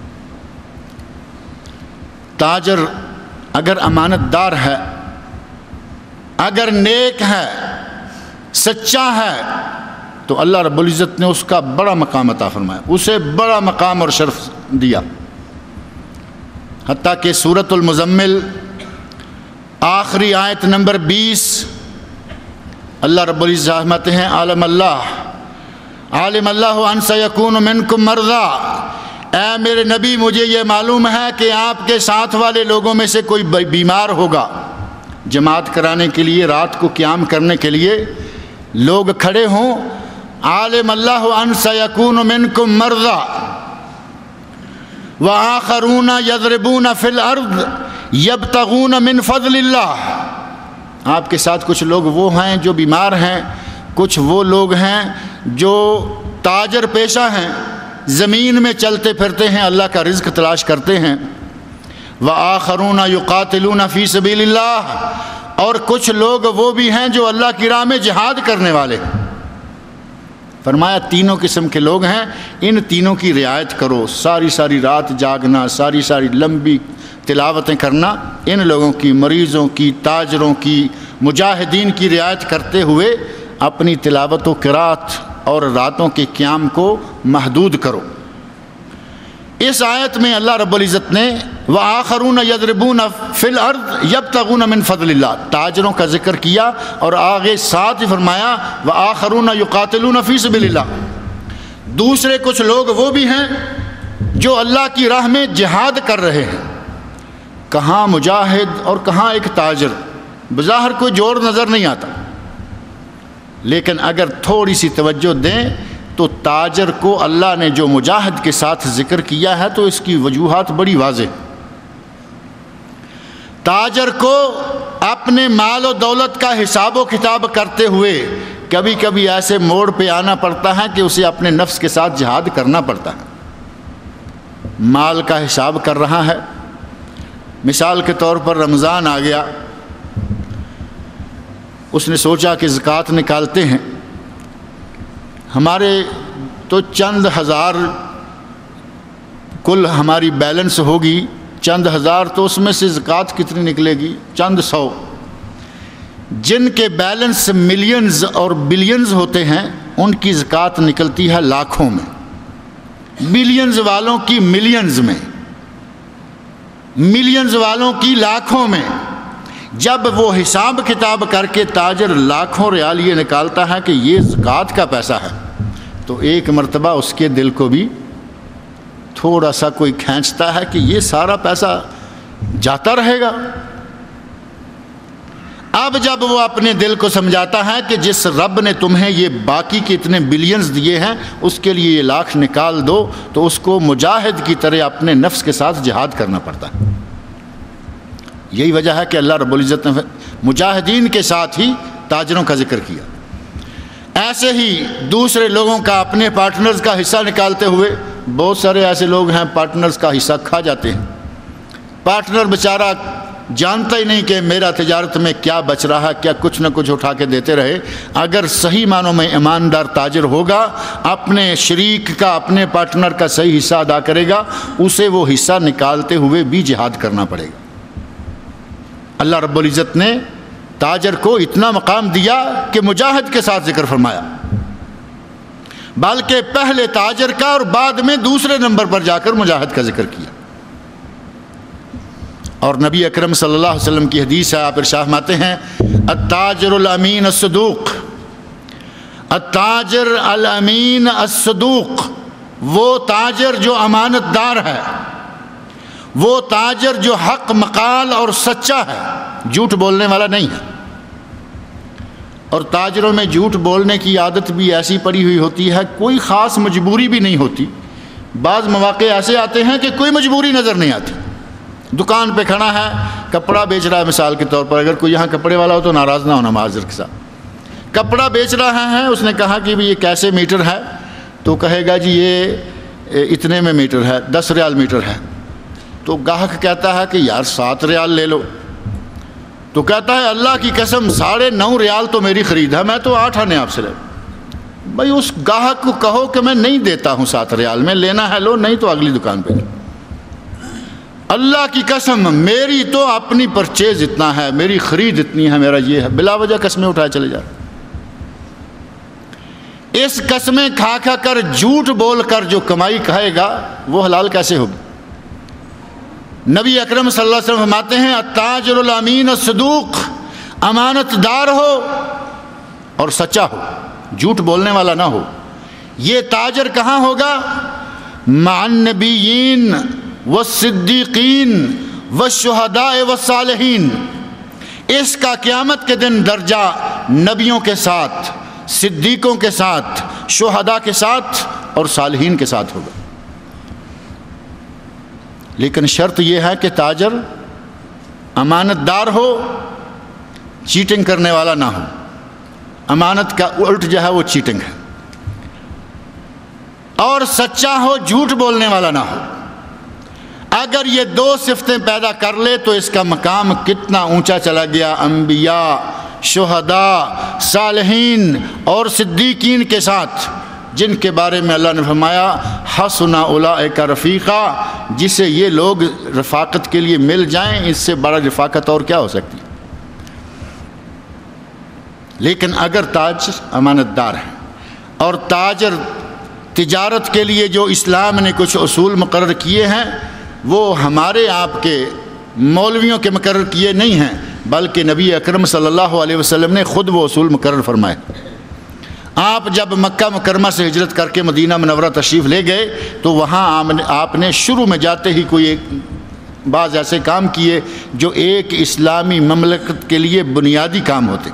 تاجر اگر امانت دار ہے، اگر نیک ہے، سچا ہے، تو اللہ رب العزت نے اس کا بڑا مقام عطا فرمایا، اسے بڑا مقام اور شرف دیا۔ حتیٰ کہ سورۃ المزمل آخری آیت نمبر 20 اللہ رب العزت فرماتے ہیں، عالم اللہ ان سیکون منکم مرضی، اے میرے نبی مجھے یہ معلوم ہے کہ آپ کے ساتھ والے لوگوں میں سے کوئی بیمار ہوگا۔ جماعت کرانے کے لیے، رات کو قیام کرنے کے لیے لوگ کھڑے ہوں، عالم اللہ ان سیکون منکم مرضی وآخرون یضربون فی الارض یبتغون من فضل اللہ۔ آپ کے ساتھ کچھ لوگ وہ ہیں جو بیمار ہیں، کچھ وہ لوگ ہیں جو تاجر پیشہ ہیں، زمین میں چلتے پھرتے ہیں، اللہ کا رزق تلاش کرتے ہیں۔ وآخرون یقاتلون فی سبیل اللہ، اور کچھ لوگ وہ بھی ہیں جو اللہ کی راہ میں جہاد کرنے والے ہیں۔ فرمایا 3 قسم کے لوگ ہیں، ان 3 کی رعایت کرو۔ ساری رات جاگنا، ساری لمبی تلاوتیں کرنا، ان لوگوں کی، مریضوں کی، تاجروں کی، مجاہدین کی رعایت کرتے ہوئے اپنی تلاوت و قرات اور راتوں کے قیام کو محدود کرو۔ اس آیت میں اللہ رب العزت نے وآخرون یضربون فی الارض یبتغون من فضل اللہ، تاجروں کا ذکر کیا، اور آگے ساتھ ہی فرمایا وآخرون یقاتلون فی سبیل اللہ۔ دوسرے کچھ لوگ وہ بھی ہیں جو اللہ کی راہ میں جہاد کر رہے ہیں۔ کہاں مجاہد اور کہاں ایک تاجر، بظاہر کوئی جوڑ نظر نہیں آتا، لیکن اگر تھوڑی سی توجہ دیں تو تاجر کو اللہ نے جو مجاہد کے ساتھ ذکر کیا ہے تو اس کی وجوہات بڑی واضح۔ تاجر کو اپنے مال و دولت کا حساب و کتاب کرتے ہوئے کبھی کبھی ایسے موڑ پہ آنا پڑتا ہے کہ اسے اپنے نفس کے ساتھ جہاد کرنا پڑتا ہے۔ مال کا حساب کر رہا ہے، مثال کے طور پر رمضان آ گیا، اس نے سوچا کہ زکوٰۃ نکالتے ہیں، ہمارے تو چند ہزار کل ہماری بیلنس ہوگی، چند ہزار، تو اس میں سے زکوٰۃ کتنی نکلے گی؟ چند 100۔ جن کے بیلنس ملینز اور بلینز ہوتے ہیں ان کی زکوٰۃ نکلتی ہے لاکھوں میں، بلینز والوں کی ملینز میں، ملینز والوں کی لاکھوں میں۔ جب وہ حساب کتاب کر کے تاجر لاکھوں ریال یہ نکالتا ہے کہ یہ زکوٰۃ کا پیسہ ہے، تو ایک مرتبہ اس کے دل کو بھی تھوڑا سا کوئی کھینچتا ہے کہ یہ سارا پیسہ جاتا رہے گا۔ اب جب وہ اپنے دل کو سمجھاتا ہے کہ جس رب نے تمہیں یہ باقی کے اتنے بلینز دیے ہیں اس کے لیے یہ لاکھ نکال دو، تو اس کو مجاہد کی طرح اپنے نفس کے ساتھ جہاد کرنا پڑتا ہے۔ یہی وجہ ہے کہ اللہ رب العزت نے مجاہدین کے ساتھ ہی تاجروں کا ذکر کیا۔ ایسے ہی دوسرے لوگوں کا، اپنے پارٹنرز کا حصہ نکالتے ہوئے، بہت سارے ایسے لوگ ہیں پارٹنرز کا حصہ کھا جاتے ہیں۔ پارٹنر بیچارہ جانتا ہی نہیں کہ میرا تجارت میں کیا بچ رہا ہے، کیا کچھ نہ کچھ اٹھا کے دیتے رہے۔ اگر صحیح معنوں میں ایماندار تاجر ہوگا، اپنے شریک کا، اپنے پارٹنر کا صحیح حصہ ادا کرے گا، اسے وہ حصہ نکالتے ہوئے بھی جہاد کرنا پڑے گا۔ اللہ رب العزت نے تاجر کو اتنا مقام دیا کہ مجاہد کے ساتھ ذکر فرمایا، بلکہ پہلے تاجر کا اور بعد میں دوسرے نمبر پر جا کر مجاہد کا ذکر کیا۔ اور نبی اکرم صلی اللہ علیہ وسلم کی حدیث ہے، آپ ارشاد فرماتے ہیں التاجر الامین الصدوق التاجر الامین الصدوق، وہ تاجر جو امانت دار ہے، وہ تاجر جو حق مقال اور سچا ہے، جھوٹ بولنے والا نہیں ہے۔ اور تاجروں میں جھوٹ بولنے کی عادت بھی ایسی پڑی ہوئی ہوتی ہے، کوئی خاص مجبوری بھی نہیں ہوتی۔ بعض مواقع ایسے آتے ہیں کہ کوئی مجبوری نظر نہیں آتی، دکان پہ کھڑا ہے، کپڑا بیچ رہا ہے، مثال کے طور پر اگر کوئی یہاں کپڑے والا ہو تو ناراض نہ ہونا معذرت کے ساتھ، کپڑا بیچ رہا ہے، اس نے کہا کہ بھی یہ کیسے میٹر ہے، تو کہے گا جی یہ اتنے میں میٹر ہے، 10 ریال میٹر ہے۔ تو گاہک کہتا ہے کہ یار 7 ریال لے لو، تو کہتا ہے اللہ کی قسم 9.5 ریال تو میری خرید ہے، میں تو 8 آنے آپ سے لے۔ بھائی اس گاہک کو کہو کہ میں نہیں دیتا ہوں 7 ریال میں، لینا ہے لو، نہیں تو اگلی دکان پہ۔ اللہ کی قسم میری تو اپنی پرچیز اتنا ہے، میری خرید اتنی ہے، میرا یہ ہے، بلا وجہ قسمیں اٹھائے چلے جا۔ اس قسمیں کھا کھا کر جھوٹ بول کر جو کمائی کھائے گا وہ حلال کیسے ہوگی؟ نبی اکرم صلی اللہ علیہ وسلم فرماتے ہیں التاجر الامین الصدوق، امانت دار ہو اور سچا ہو، جھوٹ بولنے والا نہ ہو۔ یہ تاجر کہاں ہوگا؟ مع النبیین والصدیقین والشہداء والصالحین، اس کا قیامت کے دن درجہ نبیوں کے ساتھ، صدیقوں کے ساتھ، شہداء کے ساتھ اور صالحین کے ساتھ ہوگا۔ لیکن شرط یہ ہے کہ تاجر امانت دار ہو، چیٹنگ کرنے والا نہ ہو۔ امانت کا الٹ جو ہے وہ چیٹنگ ہے، اور سچا ہو، جھوٹ بولنے والا نہ ہو۔ اگر یہ 2 صفتیں پیدا کر لے تو اس کا مقام کتنا اونچا چلا گیا، انبیاء، شہداء، صالحین اور صدیقین کے ساتھ، جن کے بارے میں اللہ نے فرمایا حسن اولئک رفیقا، جسے یہ لوگ رفاقت کے لیے مل جائیں، اس سے بڑا رفاقت اور کیا ہو سکتی۔ لیکن اگر تاجر امانت دار ہے اور تاجر تجارت کے لیے جو اسلام نے کچھ اصول مقرر کیے ہیں وہ ہمارے آپ کے مولویوں کے مقرر کیے نہیں ہیں، بلکہ نبی اکرم صلی اللہ علیہ وسلم نے خود وہ اصول مقرر فرمائے۔ آپ جب مکہ مکرمہ سے ہجرت کر کے مدینہ منورہ تشریف لے گئے تو وہاں آپ نے شروع میں جاتے ہی کوئی بعض ایسے کام کیے جو ایک اسلامی مملکت کے لیے بنیادی کام ہوتے۔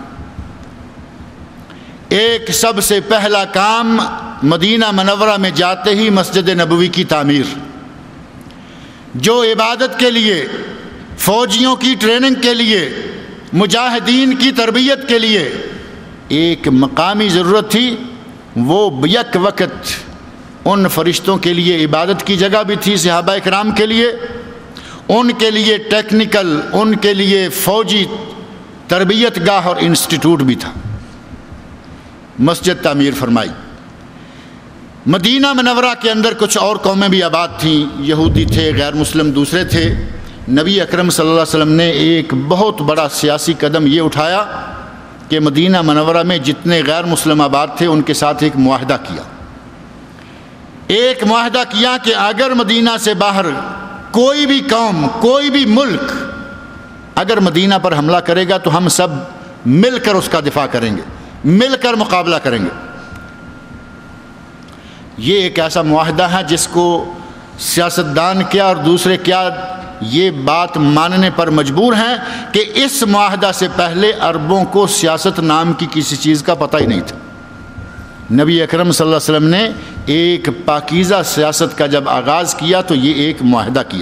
ایک سب سے پہلا کام مدینہ منورہ میں جاتے ہی مسجد نبوی کی تعمیر، جو عبادت کے لیے، فوجیوں کی ٹریننگ کے لیے، مجاہدین کی تربیت کے لیے ایک مقامی ضرورت تھی، وہ یک وقت ان فرشتوں کے لیے عبادت کی جگہ بھی تھی، صحابہ کرام کے لیے، ان کے لیے ٹیکنیکل، ان کے لیے فوجی تربیت گاہ اور انسٹیٹیوٹ بھی تھا۔ مسجد تعمیر فرمائی۔ مدینہ منورہ کے اندر کچھ اور قومیں بھی آباد تھیں، یہودی تھے، غیر مسلم دوسرے تھے۔ نبی اکرم صلی اللہ علیہ وسلم نے ایک بہت بڑا سیاسی قدم یہ اٹھایا کہ مدینہ منورہ میں جتنے غیر مسلم آباد تھے ان کے ساتھ ایک معاہدہ کیا۔ ایک معاہدہ کیا کہ اگر مدینہ سے باہر کوئی بھی قوم، کوئی بھی ملک اگر مدینہ پر حملہ کرے گا تو ہم سب مل کر اس کا دفاع کریں گے، مل کر مقابلہ کریں گے۔ یہ ایک ایسا معاہدہ ہے جس کو سیاستدان کیا اور دوسرے کیا یہ بات ماننے پر مجبور ہیں کہ اس معاہدہ سے پہلے عربوں کو سیاست نام کی کسی چیز کا پتہ ہی نہیں تھا۔ نبی اکرم صلی اللہ علیہ وسلم نے ایک پاکیزہ سیاست کا جب آغاز کیا تو یہ ایک معاہدہ کیا،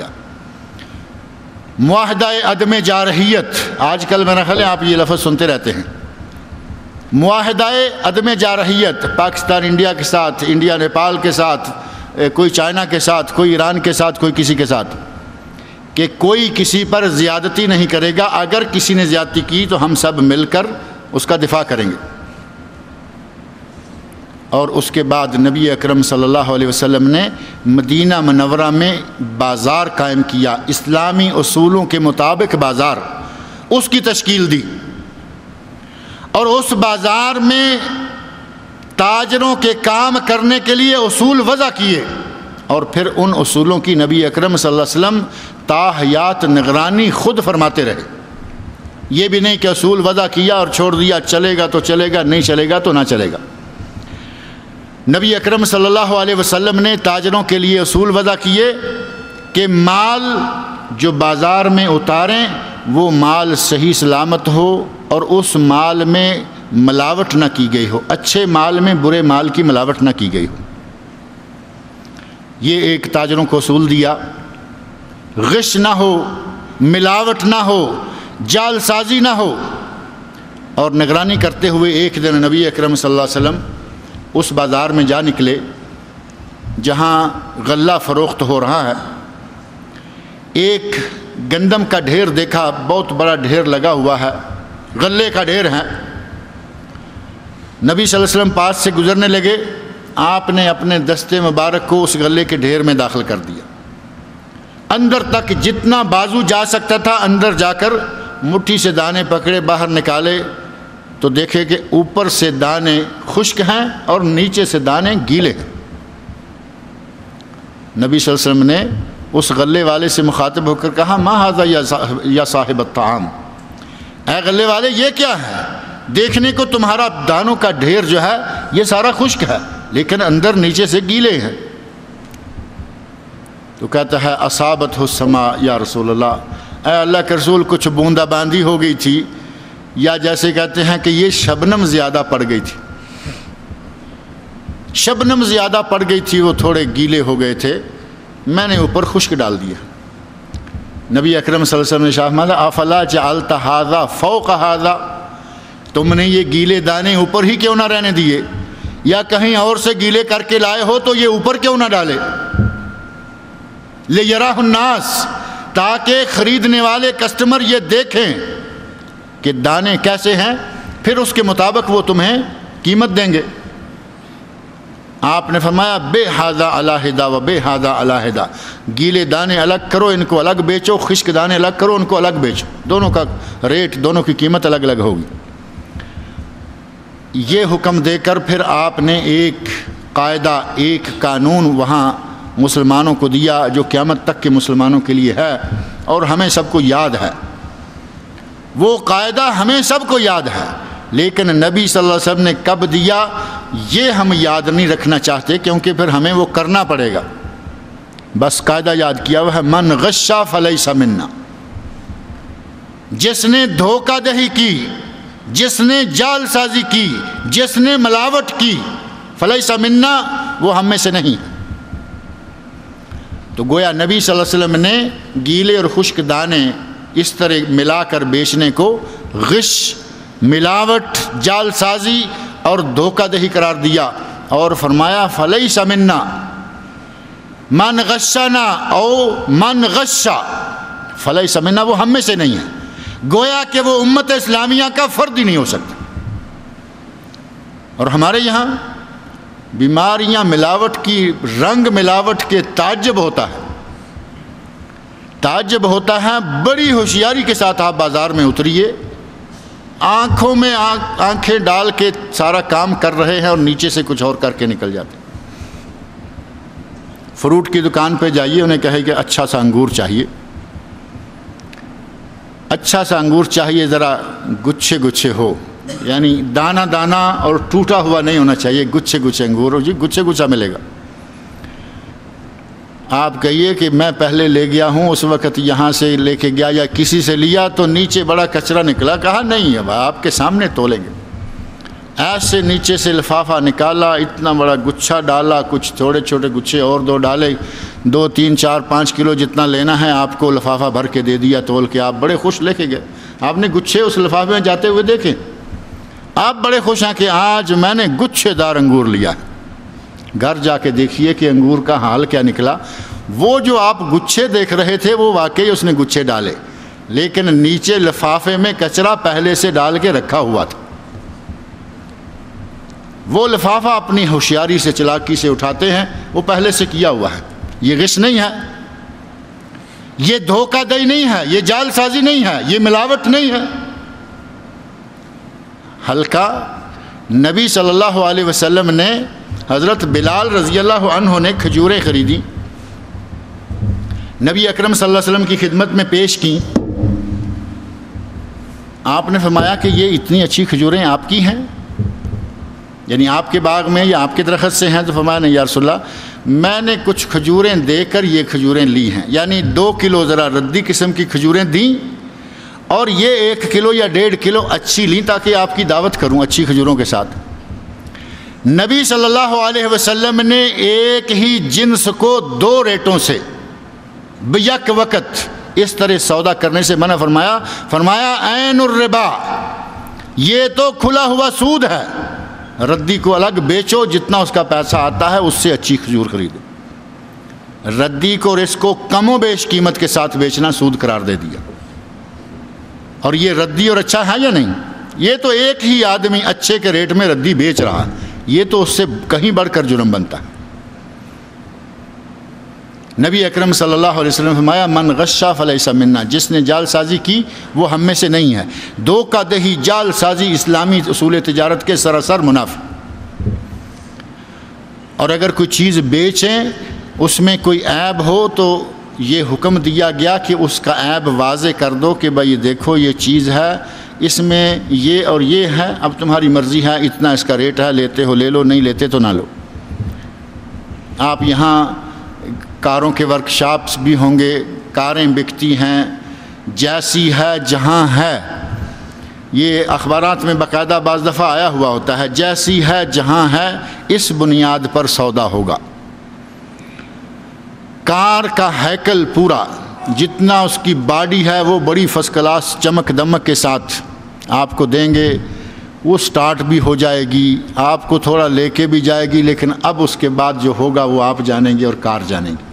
معاہدہ عدم جارحیت۔ آج کل میرا خیال ہے آپ یہ لفظ سنتے رہتے ہیں، معاہدہ عدم جارحیت، پاکستان انڈیا کے ساتھ، انڈیا نیپال کے ساتھ، کوئی چائنا کے ساتھ، کوئی ایران کے ساتھ، کوئی کسی کے ساتھ، کہ کوئی کسی پر زیادتی نہیں کرے گا، اگر کسی نے زیادتی کی تو ہم سب مل کر اس کا دفاع کریں گے۔ اور اس کے بعد نبی اکرم صلی اللہ علیہ وسلم نے مدینہ منورہ میں بازار قائم کیا، اسلامی اصولوں کے مطابق بازار، اس کی تشکیل دی، اور اس بازار میں تاجروں کے کام کرنے کے لیے اصول وضع کیے، اور پھر ان اصولوں کی نبی اکرم صلی اللہ علیہ وسلم تا حیات نگرانی خود فرماتے رہے۔ یہ بھی نہیں کہ اصول وضع کیا اور چھوڑ دیا، چلے گا تو چلے گا، نہیں چلے گا تو نہ چلے گا۔ نبی اکرم صلی اللہ علیہ وسلم نے تاجروں کے لیے اصول وضع کیے کہ مال جو بازار میں اتاریں وہ مال صحیح سلامت ہو اور اس مال میں ملاوٹ نہ کی گئی ہو، اچھے مال میں برے مال کی ملاوٹ نہ کی گئی ہو۔ یہ ایک تاجروں کو اصول دیا، غش نہ ہو، ملاوٹ نہ ہو، جال سازی نہ ہو۔ اور نگرانی کرتے ہوئے ایک دن نبی اکرم صلی اللہ علیہ وسلم اس بازار میں جا نکلے جہاں غلہ فروخت ہو رہا ہے۔ ایک گندم کا ڈھیر دیکھا، بہت بڑا ڈھیر لگا ہوا ہے، غلے کا ڈھیر ہے۔ نبی صلی اللہ علیہ وسلم پاس سے گزرنے لگے، آپ نے اپنے دستے مبارک کو اس غلے کے ڈھیر میں داخل کر دیا، اندر تک جتنا بازو جا سکتا تھا اندر جا کر مٹھی سے دانے پکڑے، باہر نکالے تو دیکھے کہ اوپر سے دانے خشک ہیں اور نیچے سے دانے گیلے ہیں۔ نبی صلی اللہ علیہ وسلم نے اس غلے والے سے مخاطب ہو کر کہا، ما ھذا یا صاحب الطعام، اے غلے والے یہ کیا ہے؟ دیکھنے کو تمہارا دانوں کا ڈھیر جو ہے یہ سارا خشک ہے لیکن اندر نیچے سے گیلے ہیں۔ تو کہتا ہے اصابتہ السماء یا رسول اللہ، اے اللہ کے رسول کچھ بوندا باندی ہو گئی تھی، یا جیسے کہتے ہیں کہ یہ شبنم زیادہ پڑ گئی تھی، شبنم زیادہ پڑ گئی تھی، وہ تھوڑے گیلے ہو گئے تھے، میں نے اوپر خشک ڈال دیا۔ نبی اکرم صلی اللہ علیہ وسلم نے شاہ فرمایا، افلا جعلت ھذا فوق ھذا، تم نے یہ گیلے دانے اوپر ہی کیوں نہ رہنے دیے، یا کہیں اور سے گیلے کر کے لائے ہو تو یہ اوپر کیوں نہ ڈالے؟ لیراہ الناس، تاکہ خریدنے والے کسٹمر یہ دیکھیں کہ دانے کیسے ہیں، پھر اس کے مطابق وہ تمہیں قیمت دیں گے۔ آپ نے فرمایا بے ھذا علیٰ و بے ھذا علیٰ، گیلے دانے الگ کرو ان کو الگ بیچو، خشک دانے الگ کرو ان کو الگ بیچو، دونوں کا ریٹ، دونوں کی قیمت الگ الگ ہوگی۔ یہ حکم دے کر پھر آپ نے ایک قاعدہ، ایک قانون وہاں مسلمانوں کو دیا جو قیامت تک کے مسلمانوں کے لیے ہے اور ہمیں سب کو یاد ہے۔ وہ قاعدہ ہمیں سب کو یاد ہے، لیکن نبی صلی اللہ علیہ وسلم نے کب دیا یہ ہم یاد نہیں رکھنا چاہتے، کیونکہ پھر ہمیں وہ کرنا پڑے گا۔ بس قاعدہ یاد کیا ہوا ہے، من غش فلیس منا، جس نے دھوکہ دہی کی، جس نے جال سازی کی، جس نے ملاوٹ کی، فلیس منا، وہ ہم میں سے نہیں۔ تو گویا نبی صلی اللہ علیہ وسلم نے گیلے اور خشک دانے اس طرح ملا کر بیچنے کو غش، ملاوٹ، جال سازی اور دھوکہ دہی قرار دیا، اور فرمایا فلیس منا من غشنا او من غشا فلیس منا، وہ ہم میں سے نہیں ہے۔ گویا کہ وہ امت اسلامیہ کا فرد ہی نہیں ہو سکتا۔ اور ہمارے یہاں بیماریاں ملاوٹ کی، رنگ ملاوٹ کے تعجب ہوتا ہے، تعجب ہوتا ہے۔ بڑی ہوشیاری کے ساتھ آپ بازار میں اتریے، آنکھوں میں آنکھیں ڈال کے سارا کام کر رہے ہیں اور نیچے سے کچھ اور کر کے نکل جاتے ہیں۔ فروٹ کی دکان پہ جائیے، انہیں کہے کہ اچھا سا انگور چاہیے، اچھا سا انگور چاہیے، ذرا گچھے گچھے ہو، یعنی دانہ دانہ اور ٹوٹا ہوا نہیں ہونا چاہیے، گچھے گچھے انگور ہو، جی گچھے گچھا ملے گا۔ آپ کہیے کہ میں پہلے لے گیا ہوں، اس وقت یہاں سے لے کے گیا یا کسی سے لیا تو نیچے بڑا کچرا نکلا، کہا نہیں، اب آپ کے سامنے تولیں گے۔ ایسے نیچے سے لفافہ نکالا، اتنا بڑا گچھا ڈالا، کچھ چھوٹے چھوٹے گچھے اور دو ڈالے، 2 3 4 5 کلو جتنا لینا ہے آپ کو لفافہ بھر کے دے دیا تول کے، آپ بڑے خوش لے کے گئے۔ آپ نے گچھے اس لفافے میں جاتے ہوئے دیکھیں، آپ بڑے خوش ہیں کہ آج میں نے گچھے دار انگور لیا ہے۔ گھر جا کے دیکھیے کہ انگور کا حال کیا نکلا۔ وہ جو آپ گچھے دیکھ رہے تھے وہ واقعی اس نے گچھے ڈالے، لیکن نیچے لفافے میں کچرا پہلے سے ڈال کے رکھا ہوا تھا۔ وہ لفافہ اپنی ہوشیاری سے، چلاکی سے اٹھاتے ہیں، وہ پہلے سے کیا ہوا ہے۔ یہ غش نہیں ہے، یہ دھوکہ دہی نہیں ہے، یہ جال سازی نہیں ہے، یہ ملاوٹ نہیں ہے۔ ہلکا نبی صلی اللہ علیہ وسلم نے، حضرت بلال رضی اللہ عنہ نے کھجوریں خریدی، نبی اکرم صلی اللہ علیہ وسلم کی خدمت میں پیش کی۔ آپ نے فرمایا کہ یہ اتنی اچھی کھجوریں آپ کی ہیں؟ یعنی آپ کے باغ میں یا آپ کے درخت سے ہیں؟ تو فرمایا نہیں یا رسول اللہ، میں نے کچھ کھجوریں دے کر یہ کھجوریں لی ہیں، یعنی 2 کلو ذرا ردی قسم کی کھجوریں دیں اور یہ 1 کلو یا 1.5 کلو اچھی لیں تاکہ آپ کی دعوت کروں اچھی کھجوروں کے ساتھ۔ نبی صلی اللہ علیہ وسلم نے ایک ہی جنس کو 2 ریٹوں سے بیک وقت اس طرح سودا کرنے سے منع فرمایا۔ فرمایا عین الربا، یہ تو کھلا ہوا سود ہے، ردی کو الگ بیچو، جتنا اس کا پیسہ آتا ہے اس سے اچھی کھجور خریدو۔ ردی کو اور اس کو کم و بیش قیمت کے ساتھ بیچنا سود قرار دے دیا۔ اور یہ ردی اور اچھا ہے یا نہیں؟ یہ تو ایک ہی آدمی اچھے کے ریٹ میں ردی بیچ رہا ہے، یہ تو اس سے کہیں بڑھ کر جرم بنتا ہے۔ نبی اکرم صلی اللہ علیہ وسلم فرمایا من غشا فلیس منا، جس نے جال سازی کی وہ ہم میں سے نہیں ہے۔ دھوکہ دہی، جال سازی اسلامی اصول تجارت کے سراسر منافی۔ اور اگر کوئی چیز بیچیں اس میں کوئی عیب ہو تو یہ حکم دیا گیا کہ اس کا عیب واضح کر دو کہ بھائی دیکھو یہ چیز ہے، اس میں یہ اور یہ ہے، اب تمہاری مرضی ہے، اتنا اس کا ریٹ ہے، لیتے ہو لے لو، نہیں لیتے تو نہ لو۔ آپ یہاں کاروں کے ورکشاپس بھی ہوں گے، کاریں بکتی ہیں، جیسی ہے جہاں ہے، یہ اخبارات میں باقاعدہ بعض دفعہ آیا ہوا ہوتا ہے، جیسی ہے جہاں ہے اس بنیاد پر سودا ہوگا۔ کار کا ہیکل پورا، جتنا اس کی باڈی ہے وہ بڑی فرسٹ کلاس چمک دمک کے ساتھ آپ کو دیں گے، وہ سٹارٹ بھی ہو جائے گی، آپ کو تھوڑا لے کے بھی جائے گی، لیکن اب اس کے بعد جو ہوگا وہ آپ جانیں گے اور کار جانیں گے۔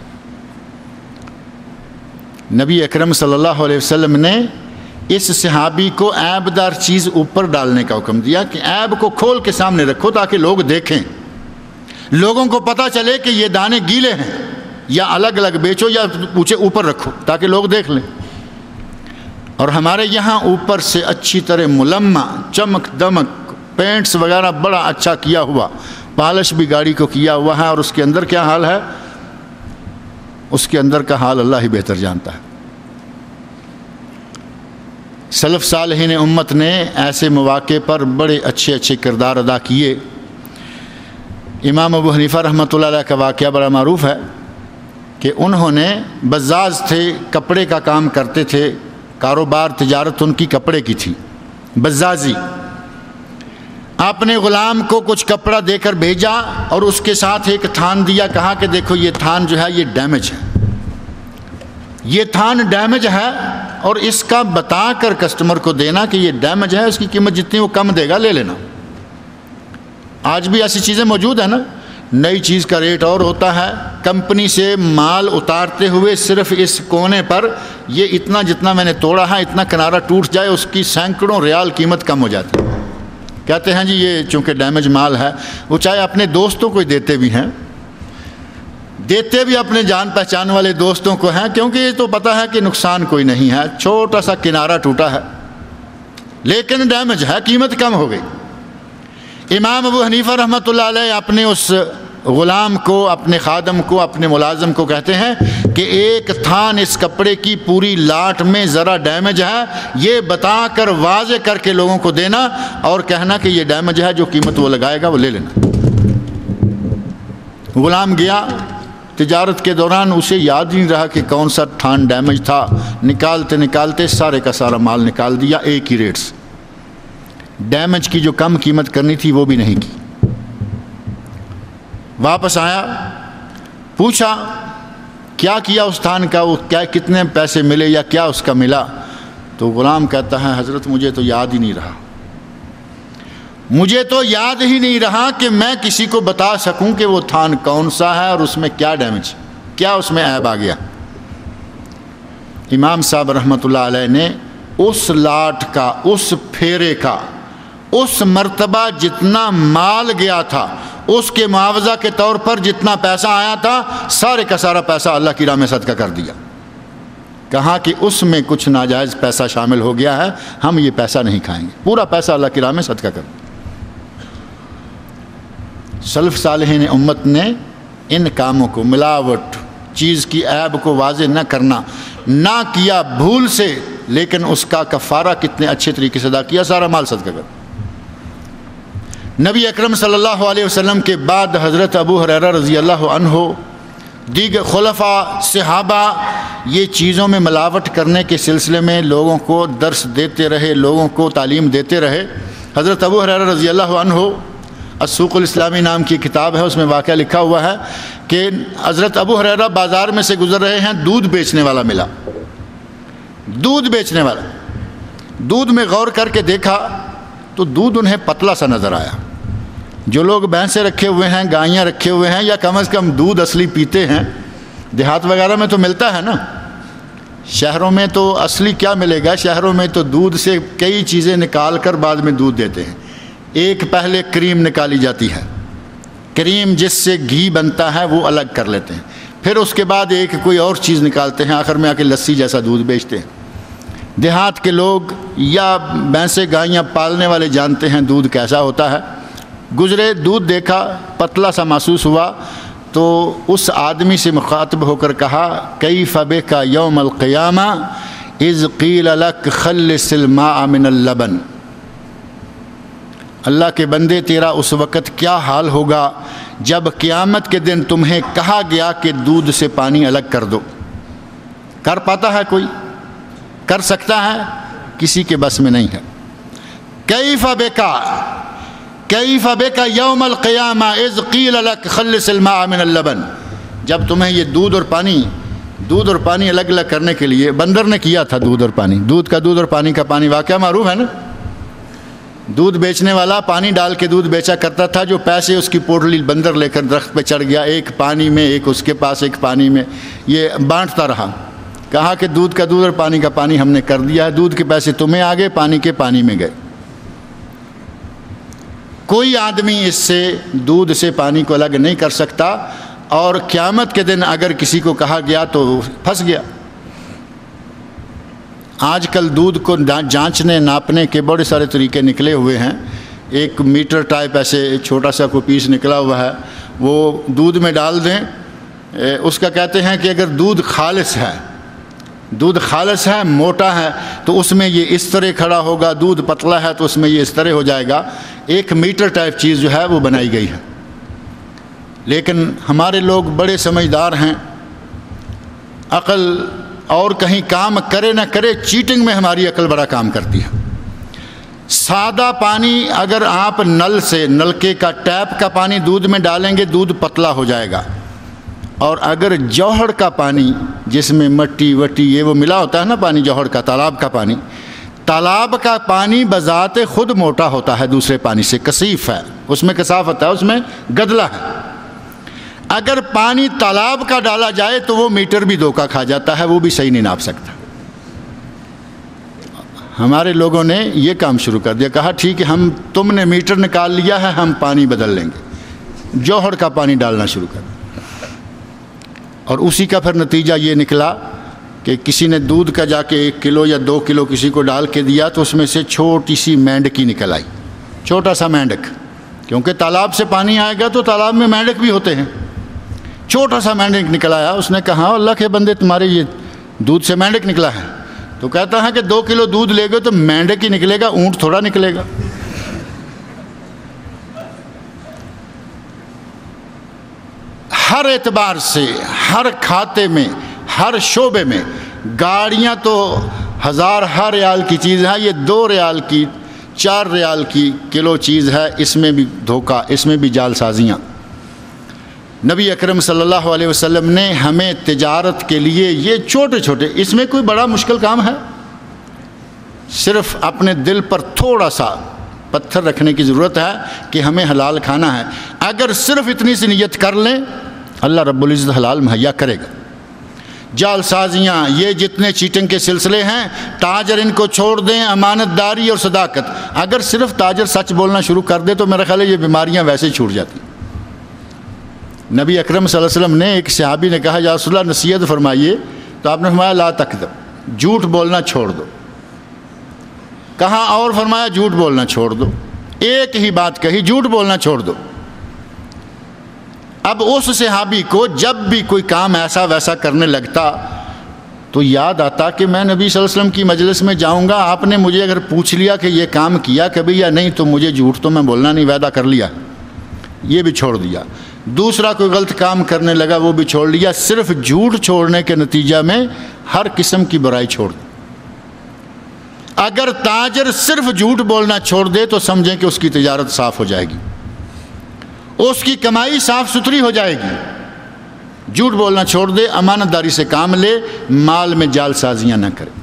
نبی اکرم صلی اللہ علیہ وسلم نے اس صحابی کو عیب دار چیز اوپر ڈالنے کا حکم دیا کہ عیب کو کھول کے سامنے رکھو تاکہ لوگ دیکھیں، لوگوں کو پتہ چلے کہ یہ دانے گیلے ہیں، یا الگ الگ بیچو یا پوچھے اوپر رکھو تاکہ لوگ دیکھ لیں۔ اور ہمارے یہاں اوپر سے اچھی طرح ملمع چمک دمک پینٹس وغیرہ بڑا اچھا کیا ہوا، پالش بھی گاڑی کو کیا ہوا ہے، اور اس کے اندر کیا حال ہے، اس کے اندر کا حال اللہ ہی بہتر جانتا ہے۔ سلف صالحین امت نے ایسے مواقع پر بڑے اچھے اچھے کردار ادا کیے۔ امام ابو حنیفہ رحمۃ اللہ علیہ کا واقعہ بڑا معروف ہے کہ انہوں نے بزاز تھے، کپڑے کا کام کرتے تھے، کاروبار تجارت ان کی کپڑے کی تھی، بزازی۔ اپنے غلام کو کچھ کپڑا دے کر بھیجا اور اس کے ساتھ ایک تھان دیا، کہا کہ دیکھو یہ تھان جو ہے یہ ڈیمیج ہے، یہ تھان ڈیمیج ہے، اور اس کا بتا کر کسٹمر کو دینا کہ یہ ڈیمیج ہے، اس کی قیمت جتنی وہ کم دے گا لے لینا۔ آج بھی ایسی چیزیں موجود ہیں نا، نئی چیز کا ریٹ اور ہوتا ہے، کمپنی سے مال اتارتے ہوئے صرف اس کونے پر یہ اتنا جتنا میں نے توڑا ہے اتنا کنارہ ٹوٹ جائے اس کی سینکڑوں ریال قیمت کم ہو جاتی ہے۔ کہتے ہیں جی یہ چونکہ ڈیمیج مال ہے، وہ چاہے اپنے دوستوں کو دیتے بھی ہیں، دیتے بھی اپنے جان پہچان والے دوستوں کو ہیں، کیونکہ یہ تو پتہ ہے کہ نقصان کوئی نہیں ہے، چھوٹا سا کنارہ ٹوٹا ہے لیکن ڈیمیج ہے، قیمت کم ہو گئی۔ امام ابو حنیفہ رحمۃ اللہ علیہ اپنے اس غلام کو، اپنے خادم کو، اپنے ملازم کو کہتے ہیں کہ ایک تھان اس کپڑے کی پوری لاٹ میں ذرا ڈیمیج ہے، یہ بتا کر واضح کر کے لوگوں کو دینا اور کہنا کہ یہ ڈیمیج ہے، جو قیمت وہ لگائے گا وہ لے لینا۔ غلام گیا، تجارت کے دوران اسے یاد نہیں رہا کہ کون سا تھان ڈیمیج تھا، نکالتے نکالتے سارے کا سارا مال نکال دیا ایک ہی ریٹ سے، ڈیمیج کی جو کم قیمت کرنی تھی وہ بھی نہیں کی۔ واپس آیا، پوچھا کیا کیا اس تھان کا، وہ کیا کتنے پیسے ملے یا کیا اس کا ملا؟ تو غلام کہتا ہے حضرت مجھے تو یاد ہی نہیں رہا، مجھے تو یاد ہی نہیں رہا کہ میں کسی کو بتا سکوں کہ وہ تھان کون سا ہے اور اس میں کیا ڈیمیج، کیا اس میں عیب آ گیا۔ امام صاحب رحمۃ اللہ علیہ نے اس لاٹ کا، اس پھیرے کا، اس مرتبہ جتنا مال گیا تھا اس کے معاوضہ کے طور پر جتنا پیسہ آیا تھا سارے کا سارا پیسہ اللہ کی راہ میں صدقہ کر دیا۔ کہا کہ اس میں کچھ ناجائز پیسہ شامل ہو گیا ہے، ہم یہ پیسہ نہیں کھائیں گے، پورا پیسہ اللہ کی راہ میں صدقہ کر دیا۔ سلف صالحین امت نے ان کاموں کو، ملاوٹ، چیز کی عیب کو واضح نہ کرنا، نہ کیا بھول سے، لیکن اس کا کفارہ کتنے اچھے طریقے سے ادا کیا، سارا مال صدقہ کر۔ نبی اکرم صلی اللہ علیہ وسلم کے بعد حضرت ابو ہریرہ رضی اللہ عنہ، دیگر خلفاء، صحابہ یہ چیزوں میں ملاوٹ کرنے کے سلسلے میں لوگوں کو درس دیتے رہے، لوگوں کو تعلیم دیتے رہے۔ حضرت ابو ہریرہ رضی اللہ عنہ، السوق الاسلامی نام کی کتاب ہے، اس میں واقعہ لکھا ہوا ہے کہ حضرت ابو ہریرہ بازار میں سے گزر رہے ہیں، دودھ بیچنے والا ملا، دودھ بیچنے والا۔ دودھ میں غور کر کے دیکھا تو دودھ انہیں پتلا سا نظر آیا۔ جو لوگ بھینسیں رکھے ہوئے ہیں، گائیاں رکھے ہوئے ہیں، یا کم از کم دودھ اصلی پیتے ہیں، دیہات وغیرہ میں تو ملتا ہے نا، شہروں میں تو اصلی کیا ملے گا؟ شہروں میں تو دودھ سے کئی چیزیں نکال کر بعد میں دودھ دیتے ہیں۔ ایک پہلے کریم نکالی جاتی ہے، کریم جس سے گھی بنتا ہے وہ الگ کر لیتے ہیں، پھر اس کے بعد ایک کوئی اور چیز نکالتے ہیں، آخر میں آ کے لسی جیسا دودھ بیچتے ہیں۔ دیہات کے لوگ یا بھینسیں گائیاں پالنے والے جانتے ہیں دودھ کیسا ہوتا ہے۔ گزرے، دودھ دیکھا، پتلا سا محسوس ہوا، تو اس آدمی سے مخاطب ہو کر کہا کیف بک یوم القیامہ اذ قیل لک خلص الماء من اللبن۔ اللہ کے بندے، تیرا اس وقت کیا حال ہوگا جب قیامت کے دن تمہیں کہا گیا کہ دودھ سے پانی الگ کر دو۔ کر پاتا ہے کوئی؟ کر سکتا ہے؟ کسی کے بس میں نہیں ہے۔ کیف بک یوم القیامہ اذ قیل لک خلص الماء من اللبن۔ جب تمہیں یہ دودھ اور پانی الگ الگ کرنے کے لیے بندر نے کیا تھا، دودھ اور پانی، دودھ کا دودھ اور پانی کا پانی، واقعہ معروف ہے نا۔ دودھ بیچنے والا پانی ڈال کے دودھ بیچا کرتا تھا، جو پیسے اس کی پوٹلی بندر لے کر درخت پہ چڑھ گیا، ایک پانی میں، ایک اس کے پاس، ایک پانی میں، یہ بانٹتا رہا۔ کہا کہ دودھ کا دودھ اور پانی کا پانی ہم نے کر دیا ہے، دودھ کے پیسے تمہیں آ گئے، پانی کے پانی میں گئے۔ کوئی آدمی اس سے دودھ سے پانی کو الگ نہیں کر سکتا، اور قیامت کے دن اگر کسی کو کہا گیا تو پھنس گیا۔ آج کل دودھ کو جانچنے ناپنے کے بڑے سارے طریقے نکلے ہوئے ہیں۔ ایک میٹر ٹائپ ایسے چھوٹا سا کوئی پیس نکلا ہوا ہے، وہ دودھ میں ڈال دیں، اس کا کہتے ہیں کہ اگر دودھ خالص ہے، موٹا ہے تو اس میں یہ اس طرح کھڑا ہوگا، دودھ پتلا ہے تو اس میں یہ اس طرح ہو جائے گا۔ ایک میٹر ٹائپ چیز جو ہے وہ بنائی گئی ہے۔ لیکن ہمارے لوگ بڑے سمجھدار ہیں، عقل اور کہیں کام کرے نہ کرے، چیٹنگ میں ہماری عقل بڑا کام کرتی ہے۔ سادہ پانی اگر آپ نلکے کا ٹیپ کا پانی دودھ میں ڈالیں گے، دودھ پتلا ہو جائے گا، اور اگر جوہر کا پانی جس میں مٹی وٹی یہ وہ ملا ہوتا ہے نا، پانی جوہر کا، تالاب کا پانی بذات خود موٹا ہوتا ہے، دوسرے پانی سے کثیف ہے، اس میں کثافت ہے، اس میں گدلا ہے۔ اگر پانی تالاب کا ڈالا جائے تو وہ میٹر بھی دھوکہ کھا جاتا ہے، وہ بھی صحیح نہیں ناپ سکتا۔ ہمارے لوگوں نے یہ کام شروع کر دیا، کہا ٹھیک ہے، تم نے میٹر نکال لیا ہے، ہم پانی بدل لیں گے، جوہر کا پانی ڈالنا شروع کر دیا۔ اور اسی کا پھر نتیجہ یہ نکلا کہ کسی نے دودھ کا جا کے 1 کلو یا 2 کلو کسی کو ڈال کے دیا، تو اس میں سے چھوٹی سی مینڈکی نکل آئی، چھوٹا سا مینڈک، کیونکہ تالاب سے پانی آئے گا تو تالاب میں مینڈک بھی ہوتے ہیں، چھوٹا سا مینڈک نکل آیا۔ اس نے کہا اللہ کے بندے تمہارے یہ دودھ سے مینڈک نکلا ہے؟ تو کہتا ہے کہ 2 کلو دودھ لے گئے تو مینڈک ہی نکلے گا، اونٹ تھوڑا نکلے گا۔ ہر اعتبار سے، ہر کھاتے میں، ہر شعبے میں، گاڑیاں تو 1000 ریال کی چیز ہے، یہ 2 ریال کی 4 ریال کی کلو چیز ہے، اس میں بھی دھوکہ، اس میں بھی جال سازیاں۔ نبی اکرم صلی اللہ علیہ وسلم نے ہمیں تجارت کے لیے یہ چھوٹے چھوٹے، اس میں کوئی بڑا مشکل کام ہے؟ صرف اپنے دل پر تھوڑا سا پتھر رکھنے کی ضرورت ہے کہ ہمیں حلال کھانا ہے۔ اگر صرف اتنی سی نیت کر لیں، اللہ رب العزت حلال مہیا کرے گا۔ جال سازیاں، یہ جتنے چیٹنگ کے سلسلے ہیں، تاجر ان کو چھوڑ دیں، امانت داری اور صداقت، اگر صرف تاجر سچ بولنا شروع کر دے تو میرا خیال ہے یہ بیماریاں ویسے ہی چھوٹ جاتی۔ نبی اکرم صلی اللہ علیہ وسلم نے، ایک صحابی نے کہا یا رسول اللہ نصیحت فرمائیے، تو آپ نے فرمایا لا تکذب، جھوٹ بولنا چھوڑ دو۔ کہا اور فرمایا جھوٹ بولنا چھوڑ دو، ایک ہی بات کہی، جھوٹ بولنا چھوڑ دو۔ اب اس صحابی کو جب بھی کوئی کام ایسا ویسا کرنے لگتا تو یاد آتا کہ میں نبی صلی اللہ علیہ وسلم کی مجلس میں جاؤں گا، آپ نے مجھے اگر پوچھ لیا کہ یہ کام کیا کبھی یا نہیں تو مجھے جھوٹ تو میں بولنا نہیں، وعدہ کر لیا، یہ بھی چھوڑ دیا۔ دوسرا کوئی غلط کام کرنے لگا وہ بھی چھوڑ لیا، صرف جھوٹ چھوڑنے کے نتیجہ میں ہر قسم کی برائی چھوڑ دی۔ اگر تاجر صرف جھوٹ بولنا چھوڑ دے تو سمجھیں کہ اس کی تجارت صاف ہو جائے گی، اس کی کمائی صاف ستھری ہو جائے گی۔ جھوٹ بولنا چھوڑ دے، امانت داری سے کام لے، مال میں جال سازیاں نہ کرے۔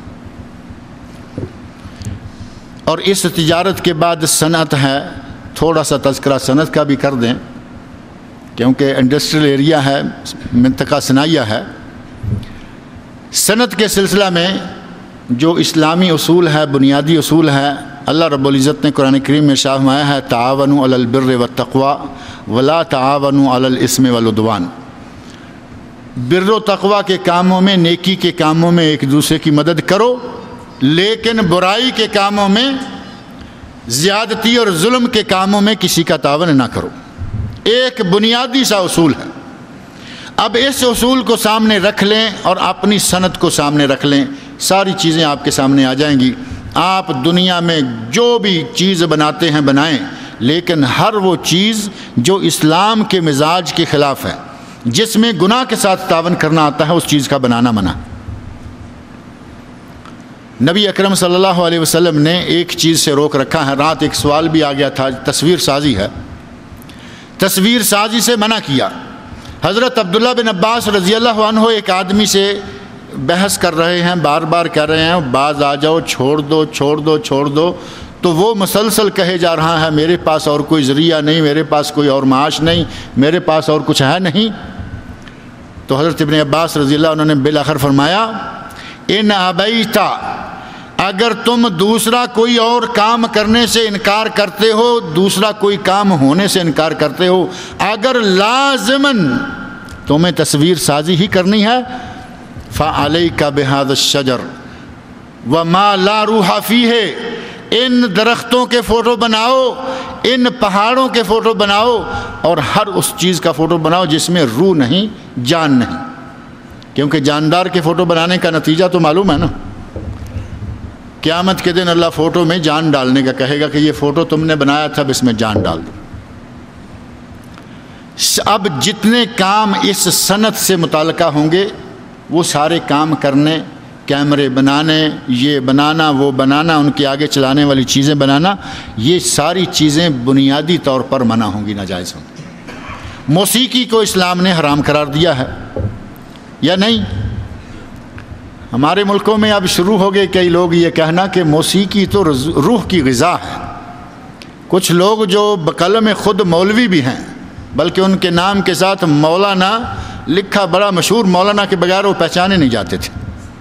اور اس تجارت کے بعد صنعت ہے، تھوڑا سا تذکرہ صنعت کا بھی کر دیں کیونکہ انڈسٹریل ایریا ہے، منطقہ صناعیہ ہے۔ صنعت کے سلسلہ میں جو اسلامی اصول ہے، بنیادی اصول ہے، اللہ رب العزت نے قرآن کریم میں ارشاد فرمایا ہے تعاونوا علی البر والتقوی ولا تعاونوا علی الاثم والعدوان۔ بر و تقوی کے کاموں میں، نیکی کے کاموں میں ایک دوسرے کی مدد کرو، لیکن برائی کے کاموں میں، زیادتی اور ظلم کے کاموں میں کسی کا تعاون نہ کرو۔ ایک بنیادی سا اصول ہے۔ اب اس اصول کو سامنے رکھ لیں اور اپنی صنعت کو سامنے رکھ لیں، ساری چیزیں آپ کے سامنے آ جائیں گی۔ آپ دنیا میں جو بھی چیز بناتے ہیں بنائیں، لیکن ہر وہ چیز جو اسلام کے مزاج کے خلاف ہے، جس میں گناہ کے ساتھ تعاون کرنا آتا ہے، اس چیز کا بنانا منع۔ نبی اکرم صلی اللہ علیہ وسلم نے ایک چیز سے روک رکھا ہے۔ رات ایک سوال بھی آ گیا تھا، تصویر سازی ہے، تصویر سازی سے منع کیا۔ حضرت عبداللہ بن عباس رضی اللہ عنہ ایک آدمی سے بحث کر رہے ہیں، بار بار کہہ رہے ہیں باز آ جاؤ، چھوڑ دو چھوڑ دو چھوڑ دو، تو وہ مسلسل کہے جا رہا ہے میرے پاس اور کوئی ذریعہ نہیں، میرے پاس کوئی اور معاش نہیں، میرے پاس اور کچھ ہے نہیں۔ تو حضرت ابن عباس رضی اللہ عنہ نے بالآخر فرمایا ان ابیتا، اگر تم دوسرا کوئی اور کام کرنے سے انکار کرتے ہو، دوسرا کوئی کام ہونے سے انکار کرتے ہو، اگر لازماً تمہیں تصویر سازی ہی کرنی ہے، فعلیک بہذا الشجر وما لا روح فیہ، ان درختوں کے فوٹو بناؤ، ان پہاڑوں کے فوٹو بناؤ، اور ہر اس چیز کا فوٹو بناؤ جس میں روح نہیں، جان نہیں، کیونکہ جاندار کے فوٹو بنانے کا نتیجہ تو معلوم ہے نا۔ قیامت کے دن اللہ فوٹو میں جان ڈالنے کا کہے گا کہ یہ فوٹو تم نے بنایا تھا، اب اس میں جان ڈال دو۔ اب جتنے کام اس صنعت سے متعلقہ ہوں گے وہ سارے کام کرنے، کیمرے بنانے، یہ بنانا وہ بنانا، ان کے آگے چلانے والی چیزیں بنانا، یہ ساری چیزیں بنیادی طور پر منع ہوں گی، ناجائز ہوں گی۔ موسیقی کو اسلام نے حرام قرار دیا ہے یا نہیں؟ ہمارے ملکوں میں اب شروع ہو گئے کئی لوگ یہ کہنا کہ موسیقی تو روح کی غذا ہے۔ کچھ لوگ جو بقلم خود مولوی بھی ہیں، بلکہ ان کے نام کے ساتھ مولانا لکھا، بڑا مشہور مولانا کے بغیر وہ پہچانے نہیں جاتے تھے۔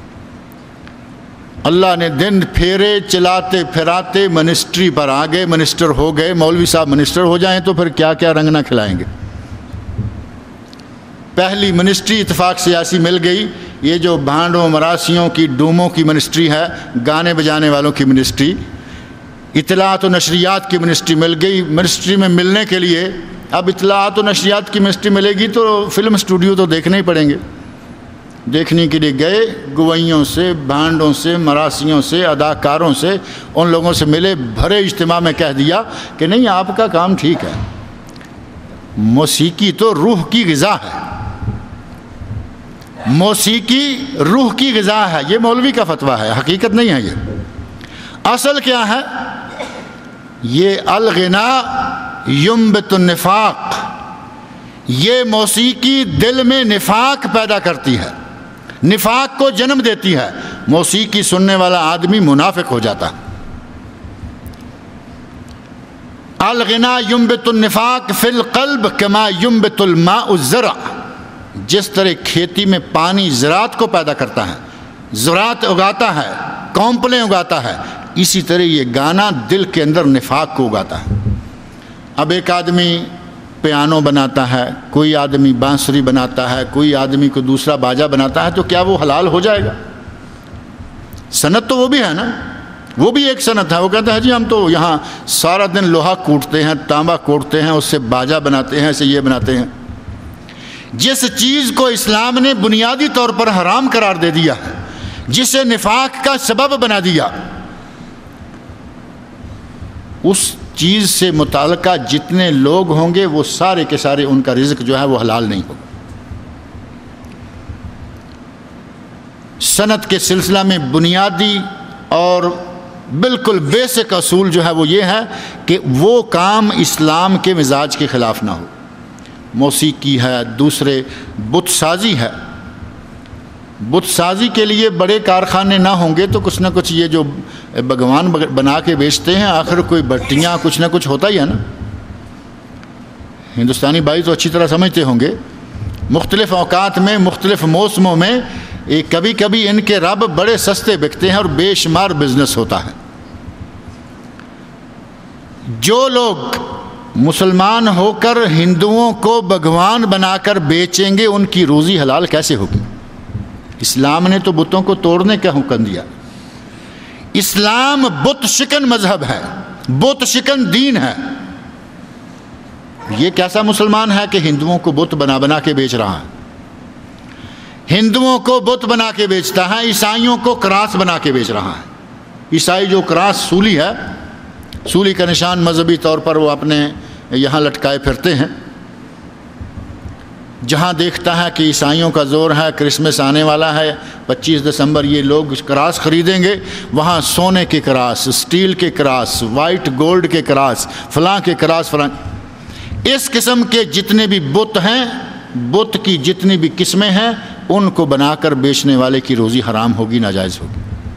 اللہ نے دن پھیرے چلاتے پھراتے منسٹری پر آ گئے، منسٹر ہو گئے۔ مولوی صاحب منسٹر ہو جائیں تو پھر کیا کیا رنگ نہ کھلائیں گے۔ پہلی منسٹری اتفاق سیاسی مل گئی، یہ جو بھانڈوں مراسیوں کی ڈوموں کی منسٹری ہے، گانے بجانے والوں کی منسٹری، اطلاعات و نشریات کی منسٹری مل گئی۔ منسٹری میں ملنے کے لیے اب اطلاعات و نشریات کی منسٹری ملے گی تو فلم اسٹوڈیو تو دیکھنے ہی پڑیں گے۔ دیکھنے کے لیے گئے، گوئیوں سے، بھانڈوں سے، مراسیوں سے، اداکاروں سے، ان لوگوں سے ملے، بھرے اجتماع میں کہہ دیا کہ نہیں آپ کا کام ٹھیک ہے، موسیقی تو روح کی غذا ہے، موسیقی روح کی غذا ہے۔ یہ مولوی کا فتویٰ ہے، حقیقت نہیں ہے۔ یہ اصل کیا ہے؟ یہ الغنا ینبت النفاق، یہ موسیقی دل میں نفاق پیدا کرتی ہے، نفاق کو جنم دیتی ہے۔ موسیقی سننے والا آدمی منافق ہو جاتا ہے۔ الغنا ینبت النفاق فی القلب کما ینبت الماء الزرع، جس طرح کھیتی میں پانی زراعت کو پیدا کرتا ہے، زراعت اگاتا ہے، کونپلیں اگاتا ہے، اسی طرح یہ گانا دل کے اندر نفاق کو اگاتا ہے۔ اب ایک آدمی پیانو بناتا ہے، کوئی آدمی بانسری بناتا ہے، کوئی آدمی کو دوسرا باجا بناتا ہے، تو کیا وہ حلال ہو جائے گا؟ صنعت تو وہ بھی ہے نا، وہ بھی ایک صنعت ہے۔ وہ کہتا ہے جی ہم تو یہاں سارا دن لوہا کوٹتے ہیں، تانبا کوٹتے ہیں، اس سے باجا بناتے ہیں، اسے یہ بناتے ہیں۔ جس چیز کو اسلام نے بنیادی طور پر حرام قرار دے دیا ہے، جسے نفاق کا سبب بنا دیا، اس چیز سے متعلقہ جتنے لوگ ہوں گے وہ سارے کے سارے ان کا رزق جو ہے وہ حلال نہیں ہوگا۔ سند کے سلسلہ میں بنیادی اور بالکل بیسک اصول جو ہے وہ یہ ہے کہ وہ کام اسلام کے مزاج کے خلاف نہ ہو۔ موسیقی ہے، دوسرے بت سازی ہے، بت سازی کے لیے بڑے کارخانے نہ ہوں گے تو کچھ نہ کچھ یہ جو بھگوان بنا کے بیچتے ہیں آخر کوئی بٹیاں کچھ نہ کچھ ہوتا ہی ہے نا۔ ہندوستانی بھائی تو اچھی طرح سمجھتے ہوں گے، مختلف اوقات میں مختلف موسموں میں کبھی کبھی ان کے رب بڑے سستے بکتے ہیں اور بے شمار بزنس ہوتا ہے۔ جو لوگ مسلمان ہو کر ہندوؤں کو بھگوان بنا کر بیچیں گے ان کی روزی حلال کیسے ہوگی؟ اسلام نے تو بتوں کو توڑنے کا حکم دیا۔ اسلام بت شکن مذہب ہے، بت شکن دین ہے۔ یہ کیسا مسلمان ہے کہ ہندوؤں کو بت بنا بنا کے بیچ رہا ہے؟ ہندوؤں کو بت بنا کے بیچتا ہے، عیسائیوں کو کراس بنا کے بیچ رہا ہے۔ عیسائی جو کراس سولی ہے، سولی کا نشان مذہبی طور پر وہ اپنے یہاں لٹکائے پھرتے ہیں۔ جہاں دیکھتا ہے کہ عیسائیوں کا زور ہے، کرسمس آنے والا ہے، 25 دسمبر یہ لوگ کراس خریدیں گے، وہاں سونے کے کراس، اسٹیل کے کراس، وائٹ گولڈ کے کراس، فلاں کے کراس، فلاں۔ اس قسم کے جتنے بھی بت ہیں، بت کی جتنی بھی قسمیں ہیں، ان کو بنا کر بیچنے والے کی روزی حرام ہوگی، ناجائز ہوگی۔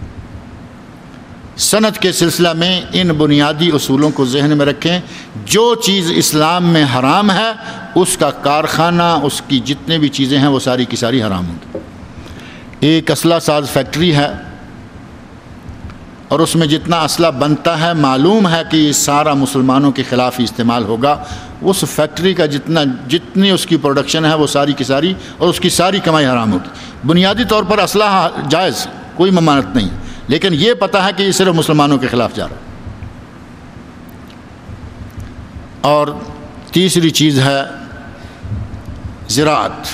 سند کے سلسلہ میں ان بنیادی اصولوں کو ذہن میں رکھیں۔ جو چیز اسلام میں حرام ہے اس کا کارخانہ، اس کی جتنے بھی چیزیں ہیں وہ ساری کی ساری حرام ہوں گی۔ ایک اسلحہ ساز فیکٹری ہے اور اس میں جتنا اسلحہ بنتا ہے معلوم ہے کہ یہ سارا مسلمانوں کے خلاف ہی استعمال ہوگا۔ اس فیکٹری کا جتنی اس کی پروڈکشن ہے وہ ساری کی ساری، اور اس کی ساری کمائی حرام ہوگی۔ بنیادی طور پر اسلحہ جائز، کوئی ممانعت نہیں، لیکن یہ پتہ ہے کہ یہ صرف مسلمانوں کے خلاف جا رہا ہے۔ اور تیسری چیز ہے زراعت۔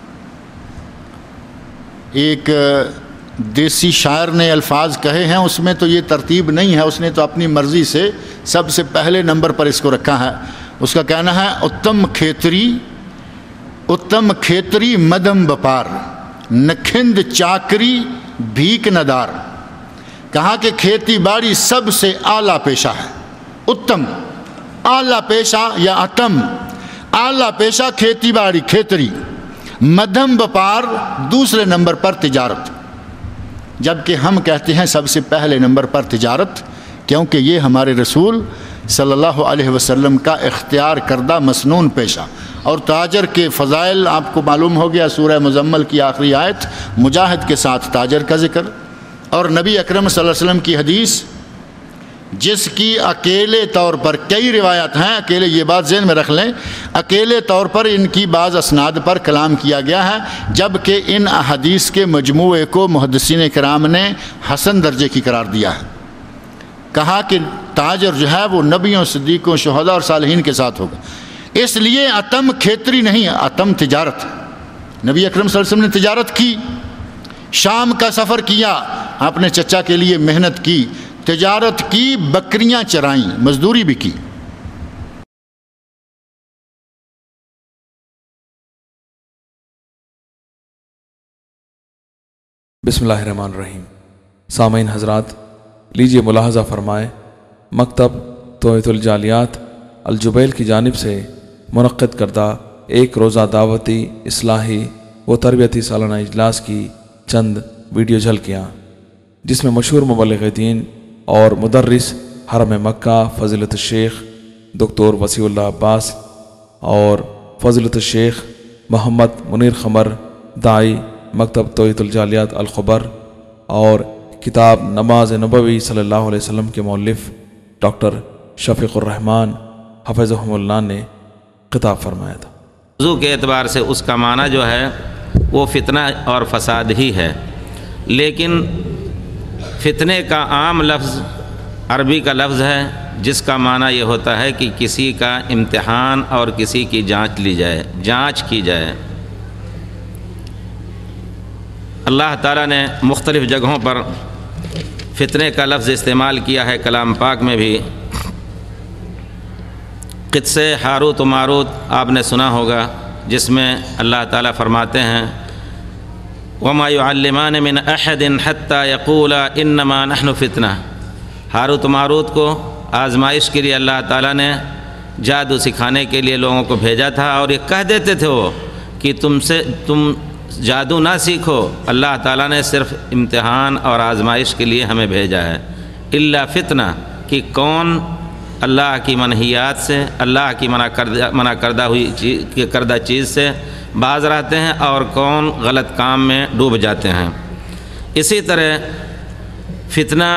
ایک دیسی شاعر نے الفاظ کہے ہیں، اس میں تو یہ ترتیب نہیں ہے، اس نے تو اپنی مرضی سے سب سے پہلے نمبر پر اس کو رکھا ہے۔ اس کا کہنا ہے اتم کھیتری مدم بپار، نکھند چاکری بھیک ندار۔ کہا کہ کھیتی باڑی سب سے اعلیٰ پیشہ ہے۔ اتم اعلیٰ پیشہ یا اتم اعلیٰ پیشہ کھیتی باڑی، کھیتری۔ مدھم بپار دوسرے نمبر پر تجارت، جبکہ ہم کہتے ہیں سب سے پہلے نمبر پر تجارت، کیونکہ یہ ہمارے رسول صلی اللہ علیہ وسلم کا اختیار کردہ مسنون پیشہ۔ اور تاجر کے فضائل آپ کو معلوم ہو گیا، سورہ مزمل کی آخری آیت، مجاہد کے ساتھ تاجر کا ذکر، اور نبی اکرم صلی اللہ علیہ وسلم کی حدیث جس کی اکیلے طور پر کئی روایات ہیں، اکیلے یہ بات ذہن میں رکھ لیں، اکیلے طور پر ان کی بعض اسناد پر کلام کیا گیا ہے، جبکہ ان احادیث کے مجموعے کو محدثین کرام نے حسن درجے کی قرار دیا ہے۔ کہا کہ تاجر جو ہے وہ نبیوں، صدیقوں، شہداء اور صالحین کے ساتھ ہوگا۔ اس لیے اتم کھیتری نہیں، اتم تجارت۔ نبی اکرم صلی اللہ علیہ وسلم نے تجارت کی، شام کا سفر کیا، اپنے چچا کے لیے محنت کی، تجارت کی، بکریاں چرائیں، مزدوری بھی کی۔ بسم اللہ الرحمن الرحیم۔ سامعین حضرات، لیجئے ملاحظہ فرمائیں، مکتب توحید الجالیات الجبیل کی جانب سے منعقد کردہ ایک روزہ دعوتی، اصلاحی و تربیتی سالانہ اجلاس کی چند ویڈیو جھلکیاں، جس میں مشہور مبلغ دین اور مدرس حرم مکہ فضیلت الشیخ دکتور وسیع اللہ عباس اور فضیلت الشیخ محمد منیر خمر داعی مکتب توحید الجالیات الخبر اور کتاب نماز نبوی صلی اللہ علیہ وسلم کے مؤلف ڈاکٹر شفیق الرحمن حفظہم اللہ نے خطاب فرمایا تھا۔ موضوع کے اعتبار سے اس کا معنی جو ہے وہ فتنہ اور فساد ہی ہے، لیکن فتنے کا عام لفظ عربی کا لفظ ہے جس کا معنی یہ ہوتا ہے کہ کسی کا امتحان اور کسی کی جانچ لی جائے، جانچ کی جائے۔ اللہ تعالیٰ نے مختلف جگہوں پر فتنے کا لفظ استعمال کیا ہے، کلام پاک میں بھی۔ قصے ہاروت و ماروت آپ نے سنا ہوگا، جس میں اللہ تعالیٰ فرماتے ہیں وَمَا يُعَلِّمَانِ مِنْ أَحَدٍ حَتَّى يَقُولَا إِنَّمَا نَحْنُ فِتْنَةٌ۔ ہاروت و ماروت کو آزمائش کے لیے اللہ تعالیٰ نے جادو سکھانے کے لیے لوگوں کو بھیجا تھا، اور یہ کہہ دیتے تھے وہ کہ تم جادو نہ سیکھو، اللہ تعالیٰ نے صرف امتحان اور آزمائش کے لیے ہمیں بھیجا ہے۔ الا فتنہ، کہ کون اللہ کی منہیات سے، اللہ کی منع کردہ چیز سے باز رہتے ہیں، اور کون غلط کام میں ڈوب جاتے ہیں۔ اسی طرح فتنہ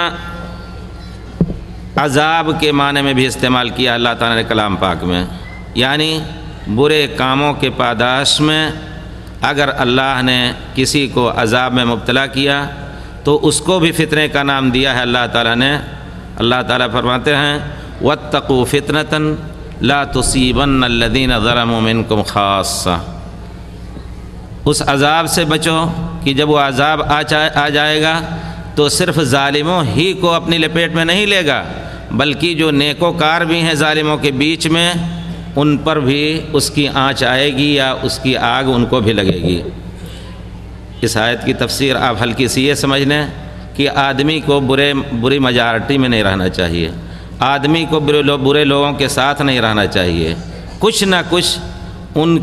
عذاب کے معنی میں بھی استعمال کیا اللہ تعالیٰ نے کلام پاک میں، یعنی برے کاموں کے پاداش میں اگر اللہ نے کسی کو عذاب میں مبتلا کیا تو اس کو بھی فتنے کا نام دیا ہے اللہ تعالیٰ نے۔ اللہ تعالیٰ فرماتے ہیں وَاتَّقُوا فِتْنَةً لَا تُصِيبَنَّ الَّذِينَ ظَلَمُوا مِنْكُمْ خَاصَّةً۔ اس عذاب سے بچو کہ جب وہ عذاب آ جائے گا تو صرف ظالموں ہی کو اپنی لپیٹ میں نہیں لے گا، بلکہ جو نیکوکار بھی ہیں ظالموں کے بیچ میں، ان پر بھی اس کی آنچ آئے گی یا اس کی آگ ان کو بھی لگے گی۔ اس آیت کی تفسیر آپ ہلکی سی یہ سمجھ لیں کہ آدمی کو بری میجارٹی میں نہیں رہنا چاہیے، آدمی کو برے لوگوں کے ساتھ نہیں رہنا چاہیے، کچھ نہ کچھ ان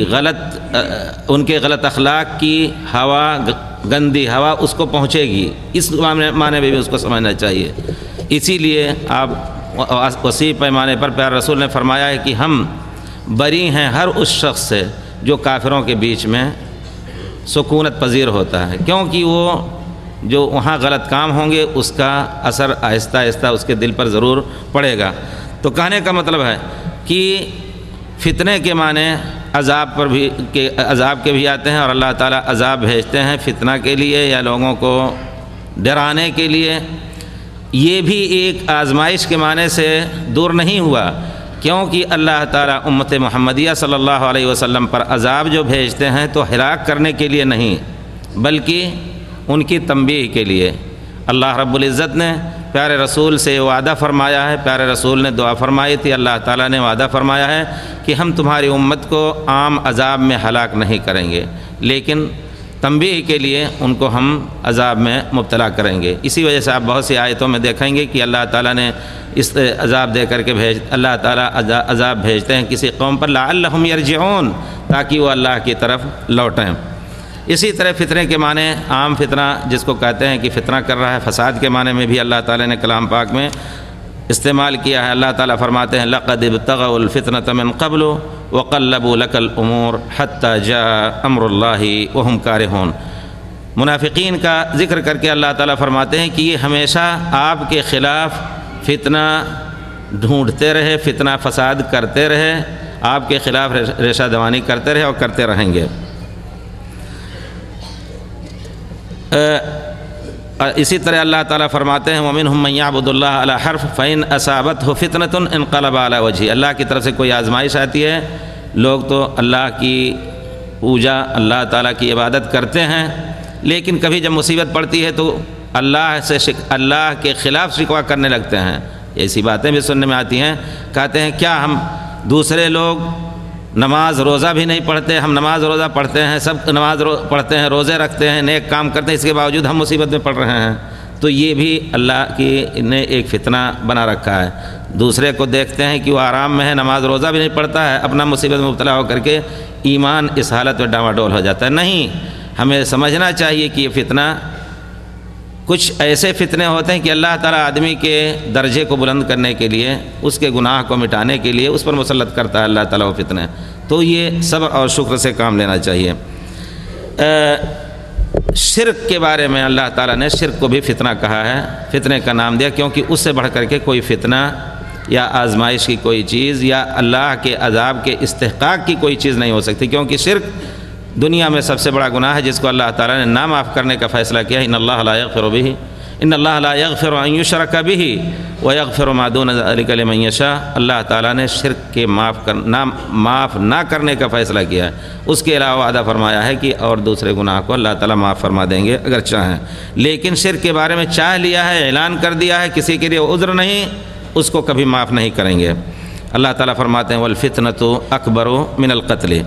کے غلط اخلاق کی ہوا، گندی ہوا اس کو پہنچے گی، اس معنی میں بھی اس کو سمجھنا چاہیے۔ اسی لیے آپ وسیع پیمانے پر پیارے رسول نے فرمایا ہے کہ ہم بری ہیں ہر اس شخص سے جو کافروں کے بیچ میں سکونت پذیر ہوتا ہے، کیونکہ وہ جو وہاں غلط کام ہوں گے اس کا اثر آہستہ آہستہ اس کے دل پر ضرور پڑے گا۔ تو کہنے کا مطلب ہے کہ فتنے کے معنی عذاب کے بھی آتے ہیں، اور اللہ تعالیٰ عذاب بھیجتے ہیں فتنہ کے لیے یا لوگوں کو ڈرانے کے لیے۔ یہ بھی ایک آزمائش کے معنی سے دور نہیں ہوا، کیونکہ اللہ تعالیٰ امت محمدیہ صلی اللہ علیہ وسلم پر عذاب جو بھیجتے ہیں تو ہلاک کرنے کے لیے نہیں، بلکہ ان کی تنبیہ کے لیے۔ اللہ رب العزت نے پیارے رسول سے وعدہ فرمایا ہے، پیارے رسول نے دعا فرمائی تھی، اللہ تعالیٰ نے وعدہ فرمایا ہے کہ ہم تمہاری امت کو عام عذاب میں ہلاک نہیں کریں گے، لیکن تنبیہ کے لیے ان کو ہم عذاب میں مبتلا کریں گے۔ اسی وجہ سے آپ بہت سی آیتوں میں دیکھیں گے کہ اللہ تعالیٰ نے اس عذاب دے کر کے اللہ تعالیٰ عذاب بھیجتے ہیں کسی قوم پر لعلہم یرجعون، تاکہ وہ اللہ کی طرف لوٹیں۔ اسی طرح فتنے کے معنی عام فتنہ جس کو کہتے ہیں کہ فتنہ کر رہا ہے، فساد کے معنی میں بھی اللہ تعالیٰ نے کلام پاک میں استعمال کیا ہے۔ اللہ تعالیٰ فرماتے ہیں لقد ابتغوا الفتنة من قبل وقلبوا لك الامور حتى جاء امر الله وهم كارهون۔ منافقین کا ذکر کر کے اللہ تعالیٰ فرماتے ہیں کہ یہ ہمیشہ آپ کے خلاف فتنہ ڈھونڈتے رہے، فتنہ فساد کرتے رہے، آپ کے خلاف ریشہ دوانی کرتے رہے اور کرتے رہیں گے۔ اسی طرح اللہ تعالیٰ فرماتے ہیں وَمِنْهُمْ مَنْ يَعْبُدُ اللَّهَ عَلَى حَرْفٍ فَإِنْ أَصَابَتْهُ فِتْنَةٌ انقلب عَلَى وَجْهِهِ۔ اللہ کی طرف سے کوئی آزمائش آتی ہے، لوگ تو اللہ کی پوجا، اللہ تعالیٰ کی عبادت کرتے ہیں، لیکن کبھی جب مصیبت پڑتی ہے تو اللہ کے خلاف شکوہ کرنے لگتے ہیں۔ ایسی باتیں بھی سننے میں آتی ہیں، کہتے ہیں کیا ہم دوسرے لوگ نماز روزہ بھی نہیں پڑھتے، ہم نماز روزہ پڑھتے ہیں، سب نماز پڑھتے ہیں، روزے رکھتے ہیں، نیک کام کرتے ہیں، اس کے باوجود ہم مصیبت میں پڑ رہے ہیں۔ تو یہ بھی اللہ کی نے ایک فتنہ بنا رکھا ہے۔ دوسرے کو دیکھتے ہیں کہ وہ آرام میں ہے، نماز روزہ بھی نہیں پڑھتا ہے، اپنا مصیبت میں مبتلا ہو کر کے ایمان اس حالت میں ڈاواڈول ہو جاتا ہے۔ نہیں، ہمیں سمجھنا چاہیے کہ یہ فتنہ کچھ ایسے فتنے ہوتے ہیں کہ اللہ تعالیٰ آدمی کے درجے کو بلند کرنے کے لیے، اس کے گناہ کو مٹانے کے لیے اس پر مسلط کرتا ہے اللہ تعالیٰ وہ فتنے۔ تو یہ صبر اور شکر سے کام لینا چاہیے۔ شرک کے بارے میں اللہ تعالیٰ نے شرک کو بھی فتنہ کہا ہے، فتنے کا نام دیا، کیونکہ اس سے بڑھ کر کے کوئی فتنہ یا آزمائش کی کوئی چیز یا اللہ کے عذاب کے استحقاق کی کوئی چیز نہیں ہو سکتی، کیونکہ شرک دنیا میں سب سے بڑا گناہ ہے جس کو اللہ تعالیٰ نے نہ معاف کرنے کا فیصلہ کیا، ان اللہ لا یغفر بہ ان اللہ لا یغفر ان یشرک بہ ویغفر ما دون ذلک لمن یشاء، اللہ تعالیٰ نے شرک کے معاف نہ کرنے کا فیصلہ کیا ہے، اس کے علاوہ وعدہ فرمایا ہے کہ اور دوسرے گناہ کو اللہ تعالیٰ معاف فرما دیں گے اگر چاہیں، لیکن شرک کے بارے میں چاہ لیا ہے، اعلان کر دیا ہے، کسی کے لیے عذر نہیں، اس کو کبھی معاف نہیں کریں گے۔ اللہ تعالیٰ فرماتے ہیں والفتنة اکبر من القتل،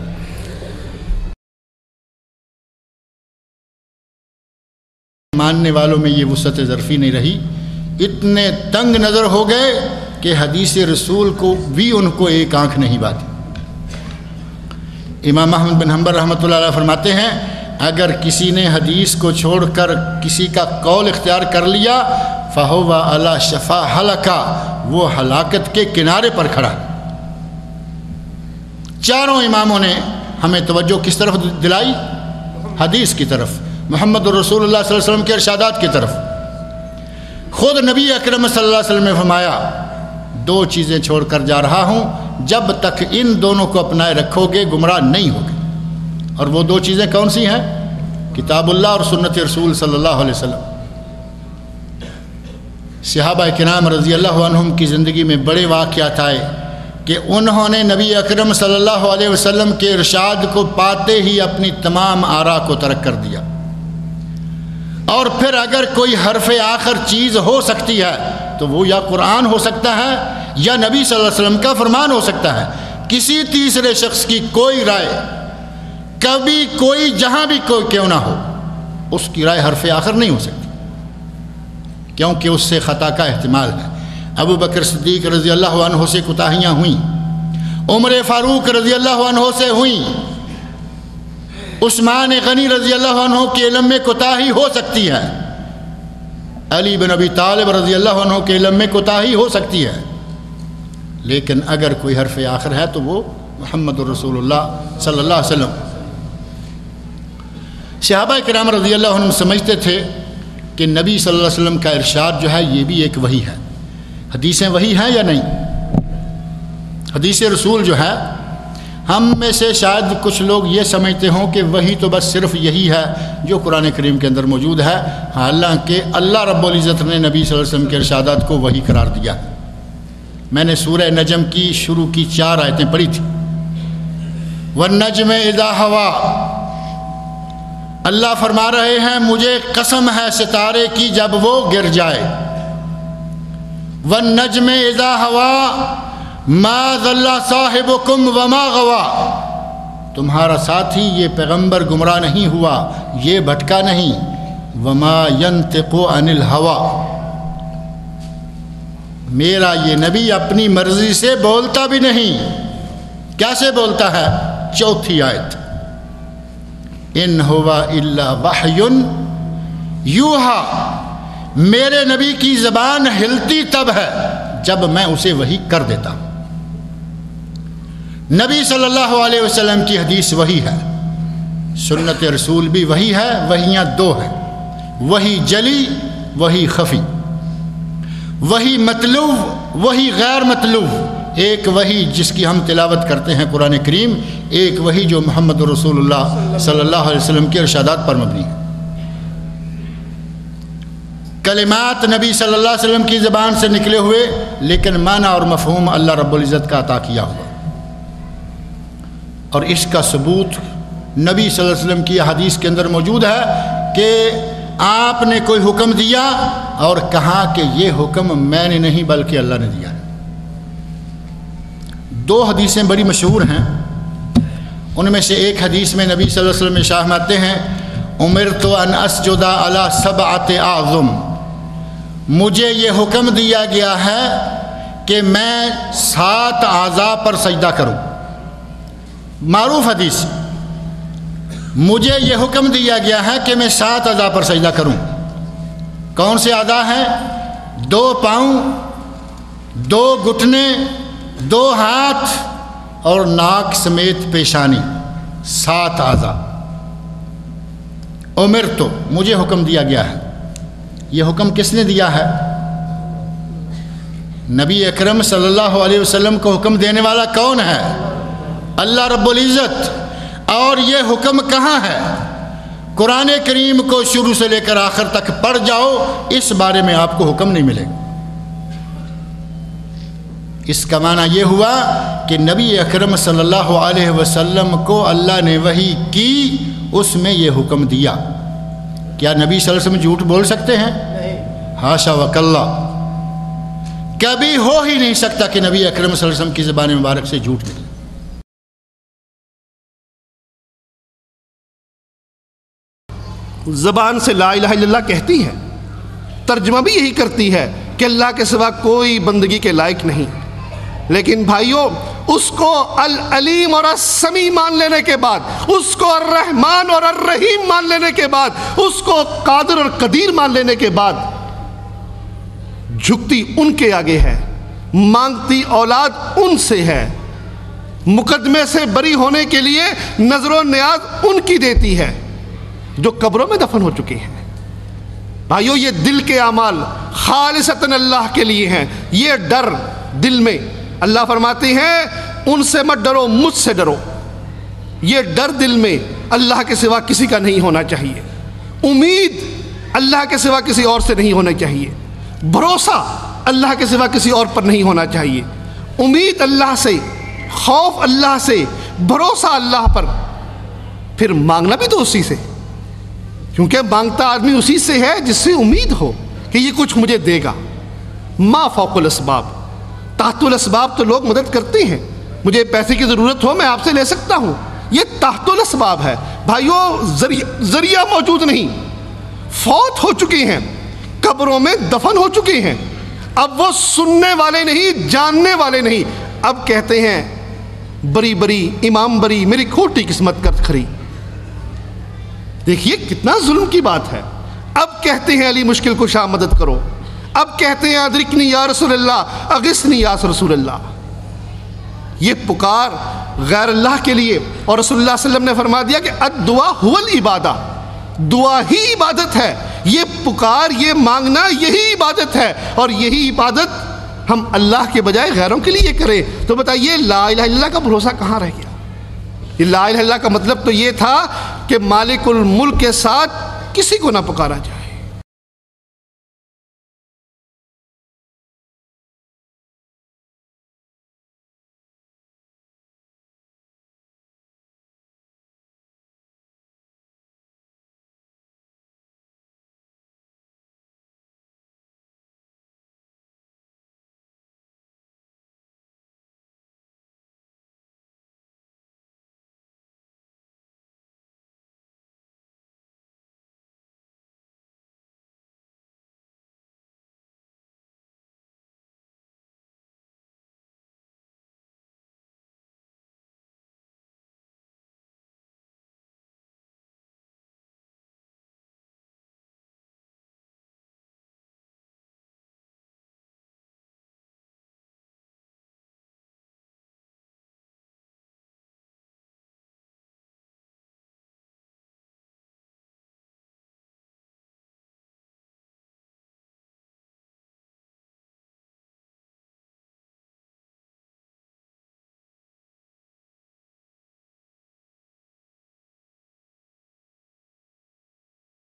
ماننے والوں میں یہ وسعت ظرفی نہیں رہی، اتنے تنگ نظر ہو گئے کہ حدیث رسول کو بھی ان کو ایک آنکھ نہیں باتی۔ امام احمد بن حنبل رحمۃ اللہ علیہ فرماتے ہیں اگر کسی نے حدیث کو چھوڑ کر کسی کا قول اختیار کر لیا فَهُوَ عَلَى شَفَا هَلَكَ، وہ ہلاکت کے کنارے پر کھڑا۔ چاروں اماموں نے ہمیں توجہ کس طرف دلائی؟ حدیث کی طرف، محمد الرسول اللہ صلی اللہ علیہ وسلم کے ارشادات کی طرف۔ خود نبی اکرم صلی اللہ علیہ وسلم نے فرمایا دو چیزیں چھوڑ کر جا رہا ہوں، جب تک ان دونوں کو اپنائے رکھو گے گمراہ نہیں ہوگے۔ اور وہ دو چیزیں کون سی ہیں؟ کتاب اللہ اور سنت رسول صلی اللہ علیہ وسلم۔ صحابہ کرام رضی اللہ عنہم کی زندگی میں بڑے واقعات آئے کہ انہوں نے نبی اکرم صلی اللہ علیہ وسلم کے ارشاد کو پاتے ہی اپنی تمام آراء کو ترک کر دیا، اور پھر اگر کوئی حرف آخر چیز ہو سکتی ہے تو وہ یا قرآن ہو سکتا ہے یا نبی صلی اللہ علیہ وسلم کا فرمان ہو سکتا ہے۔ کسی تیسرے شخص کی کوئی رائے کبھی کوئی جہاں بھی کوئی کیوں نہ ہو، اس کی رائے حرف آخر نہیں ہو سکتی، کیونکہ اس سے خطا کا احتمال ہے۔ ابو بکر صدیق رضی اللہ عنہ سے کوتاہیاں ہوئیں، عمر فاروق رضی اللہ عنہ سے ہوئیں، عثمان غنی رضی اللہ عنہ کے علم میں کوتاہی ہو سکتی ہے، علی بن ابی طالب رضی اللہ عنہ کے علم میں کوتاہی ہو سکتی ہے، لیکن اگر کوئی حرف آخر ہے تو وہ محمد الرسول اللہ صلی اللہ علیہ وسلم۔ صحابہ کرام رضی اللہ عنہ سمجھتے تھے کہ نبی صلی اللہ علیہ وسلم کا ارشاد جو ہے یہ بھی ایک وحی ہے۔ حدیثیں وحی ہیں یا نہیں؟ حدیث رسول جو ہے، ہم میں سے شاید کچھ لوگ یہ سمجھتے ہوں کہ وحی تو بس صرف یہی ہے جو قرآن کریم کے اندر موجود ہے، حالانکہ اللہ رب العزت نے نبی صلی اللہ علیہ وسلم کے ارشادات کو وحی قرار دیا۔ میں نے سورہ نجم کی شروع کی 4 آیتیں پڑھی تھی۔ وَالنَّجْمِ إِذَا هَوَىٰ، اللہ فرما رہے ہیں مجھے قسم ہے ستارے کی جب وہ گر جائے۔ وَالنَّجْمِ إِذَا هَوَىٰ مَا ضَلَّ صَاحِبُكُمْ وَمَا غَوَىٰ، تمہارا ساتھی یہ پیغمبر گمراہ نہیں ہوا، یہ بھٹکا نہیں۔ وَمَا يَنْطِقُ عَنِ الْهَوَىٰ، میرا یہ نبی اپنی مرضی سے بولتا بھی نہیں۔ کیسے بولتا ہے؟ 4 آیت، ان ہوا الا وحی یوحیٰ، میرے نبی کی زبان ہلتی تب ہے جب میں اسے وحی کر دیتا ہوں۔ نبی صلی اللہ علیہ وسلم کی حدیث وحی ہے، سنت رسول بھی وحی ہے۔ وحیاں 2 ہیں، وحی جلی، وحی خفی، وحی مطلوب، وحی غیر مطلوب۔ ایک وحی جس کی ہم تلاوت کرتے ہیں قرآن کریم، ایک وحی جو محمد رسول اللہ صلی اللہ علیہ وسلم کے ارشادات پر مبنی ہے۔ کلمات نبی صلی اللہ علیہ وسلم کی زبان سے نکلے ہوئے، لیکن معنی اور مفہوم اللہ رب العزت کا عطا کیا ہوا، اور اس کا ثبوت نبی صلی اللہ علیہ وسلم کی حدیث کے اندر موجود ہے کہ آپ نے کوئی حکم دیا اور کہا کہ یہ حکم میں نے نہیں بلکہ اللہ نے دیا ہے۔ 2 حدیثیں بڑی مشہور ہیں، ان میں سے ایک حدیث میں نبی صلی اللہ علیہ وسلم ارشاد فرماتے ہیں امرت ان اسجد علی 7 اعظم، مجھے یہ حکم دیا گیا ہے کہ میں 7 اعضاء پر سجدہ کروں۔ معروف حدیث، مجھے یہ حکم دیا گیا ہے کہ میں 7 اعضاء پر سجدہ کروں۔ کون سے اعضاء ہیں؟ 2 پاؤں، 2 گھٹنے، 2 ہاتھ اور ناک سمیت پیشانی، 7 اعضاء۔ عمر تو مجھے حکم دیا گیا ہے۔ یہ حکم کس نے دیا ہے؟ نبی اکرم صلی اللہ علیہ وسلم کو حکم دینے والا کون ہے؟ اللہ رب العزت۔ اور یہ حکم کہاں ہے؟ قرآن کریم کو شروع سے لے کر آخر تک پڑھ جاؤ، اس بارے میں آپ کو حکم نہیں ملے گا۔ اس کا معنی یہ ہوا کہ نبی اکرم صلی اللہ علیہ وسلم کو اللہ نے وحی کی، اس میں یہ حکم دیا۔ کیا نبی صلی اللہ علیہ وسلم جھوٹ بول سکتے ہیں؟ حاشا وکلا، کبھی ہو ہی نہیں سکتا کہ نبی اکرم صلی اللہ علیہ وسلم کی زبان مبارک سے جھوٹ نکلے۔ زبان سے لا الہ الا اللہ کہتی ہے، ترجمہ بھی یہی کرتی ہے کہ اللہ کے سوا کوئی بندگی کے لائق نہیں، لیکن بھائیوں اس کو العلیم اور السمیع مان لینے کے بعد، اس کو الرحمن اور الرحیم مان لینے کے بعد، اس کو قادر اور قدیر مان لینے کے بعد جھکتی ان کے آگے ہے، مانگتی اولاد ان سے ہے، مقدمے سے بری ہونے کے لیے نظر و نیاز ان کی دیتی ہے جو قبروں میں دفن ہو چکے ہیں۔ بھائیو یہ دل کے اعمال خالصتاً اللہ کے لیے ہیں، یہ ڈر دل میں، اللہ فرماتے ہیں ان سے مت ڈرو، مجھ سے ڈرو۔ یہ ڈر دل میں اللہ کے سوا کسی کا نہیں ہونا چاہیے، امید اللہ کے سوا کسی اور سے نہیں ہونا چاہیے، بھروسہ اللہ کے سوا کسی اور پر نہیں ہونا چاہیے، امید اللہ سے، خوف اللہ سے، بھروسہ اللہ پر، پھر مانگنا بھی تو اسی سے، کیونکہ مانگتا آدمی اسی سے ہے جس سے امید ہو کہ یہ کچھ مجھے دے گا۔ ما فوق الاسباب، تحت الاسباب تو لوگ مدد کرتے ہیں، مجھے پیسے کی ضرورت ہو میں آپ سے لے سکتا ہوں، یہ تحت الاسباب ہے۔ بھائیو ذریعہ موجود نہیں، فوت ہو چکے ہیں، قبروں میں دفن ہو چکے ہیں، اب وہ سننے والے نہیں، جاننے والے نہیں، اب کہتے ہیں بری بری امام بری، میری کھوٹی قسمت کر کھری۔ دیکھیے کتنا ظلم کی بات ہے۔ اب کہتے ہیں علی مشکل کشا مدد کرو، اب کہتے ہیں ادرکنی یا رسول اللہ، اغثنی یا رسول اللہ۔ یہ پکار غیر اللہ کے لیے، اور رسول اللہ صلی اللہ علیہ وسلم نے فرما دیا کہ الدعا هو العبادہ، دعا ہی عبادت ہے، یہ پکار، یہ مانگنا یہی عبادت ہے، اور یہی عبادت ہم اللہ کے بجائے غیروں کے لیے کریں تو بتائیے لا الہ الا اللہ کا بھروسہ کہاں رہ گیا؟ یہ لا الہ الا اللہ کا مطلب تو یہ تھا کہ مالک الملک کے ساتھ کسی کو نہ پکارا جائے۔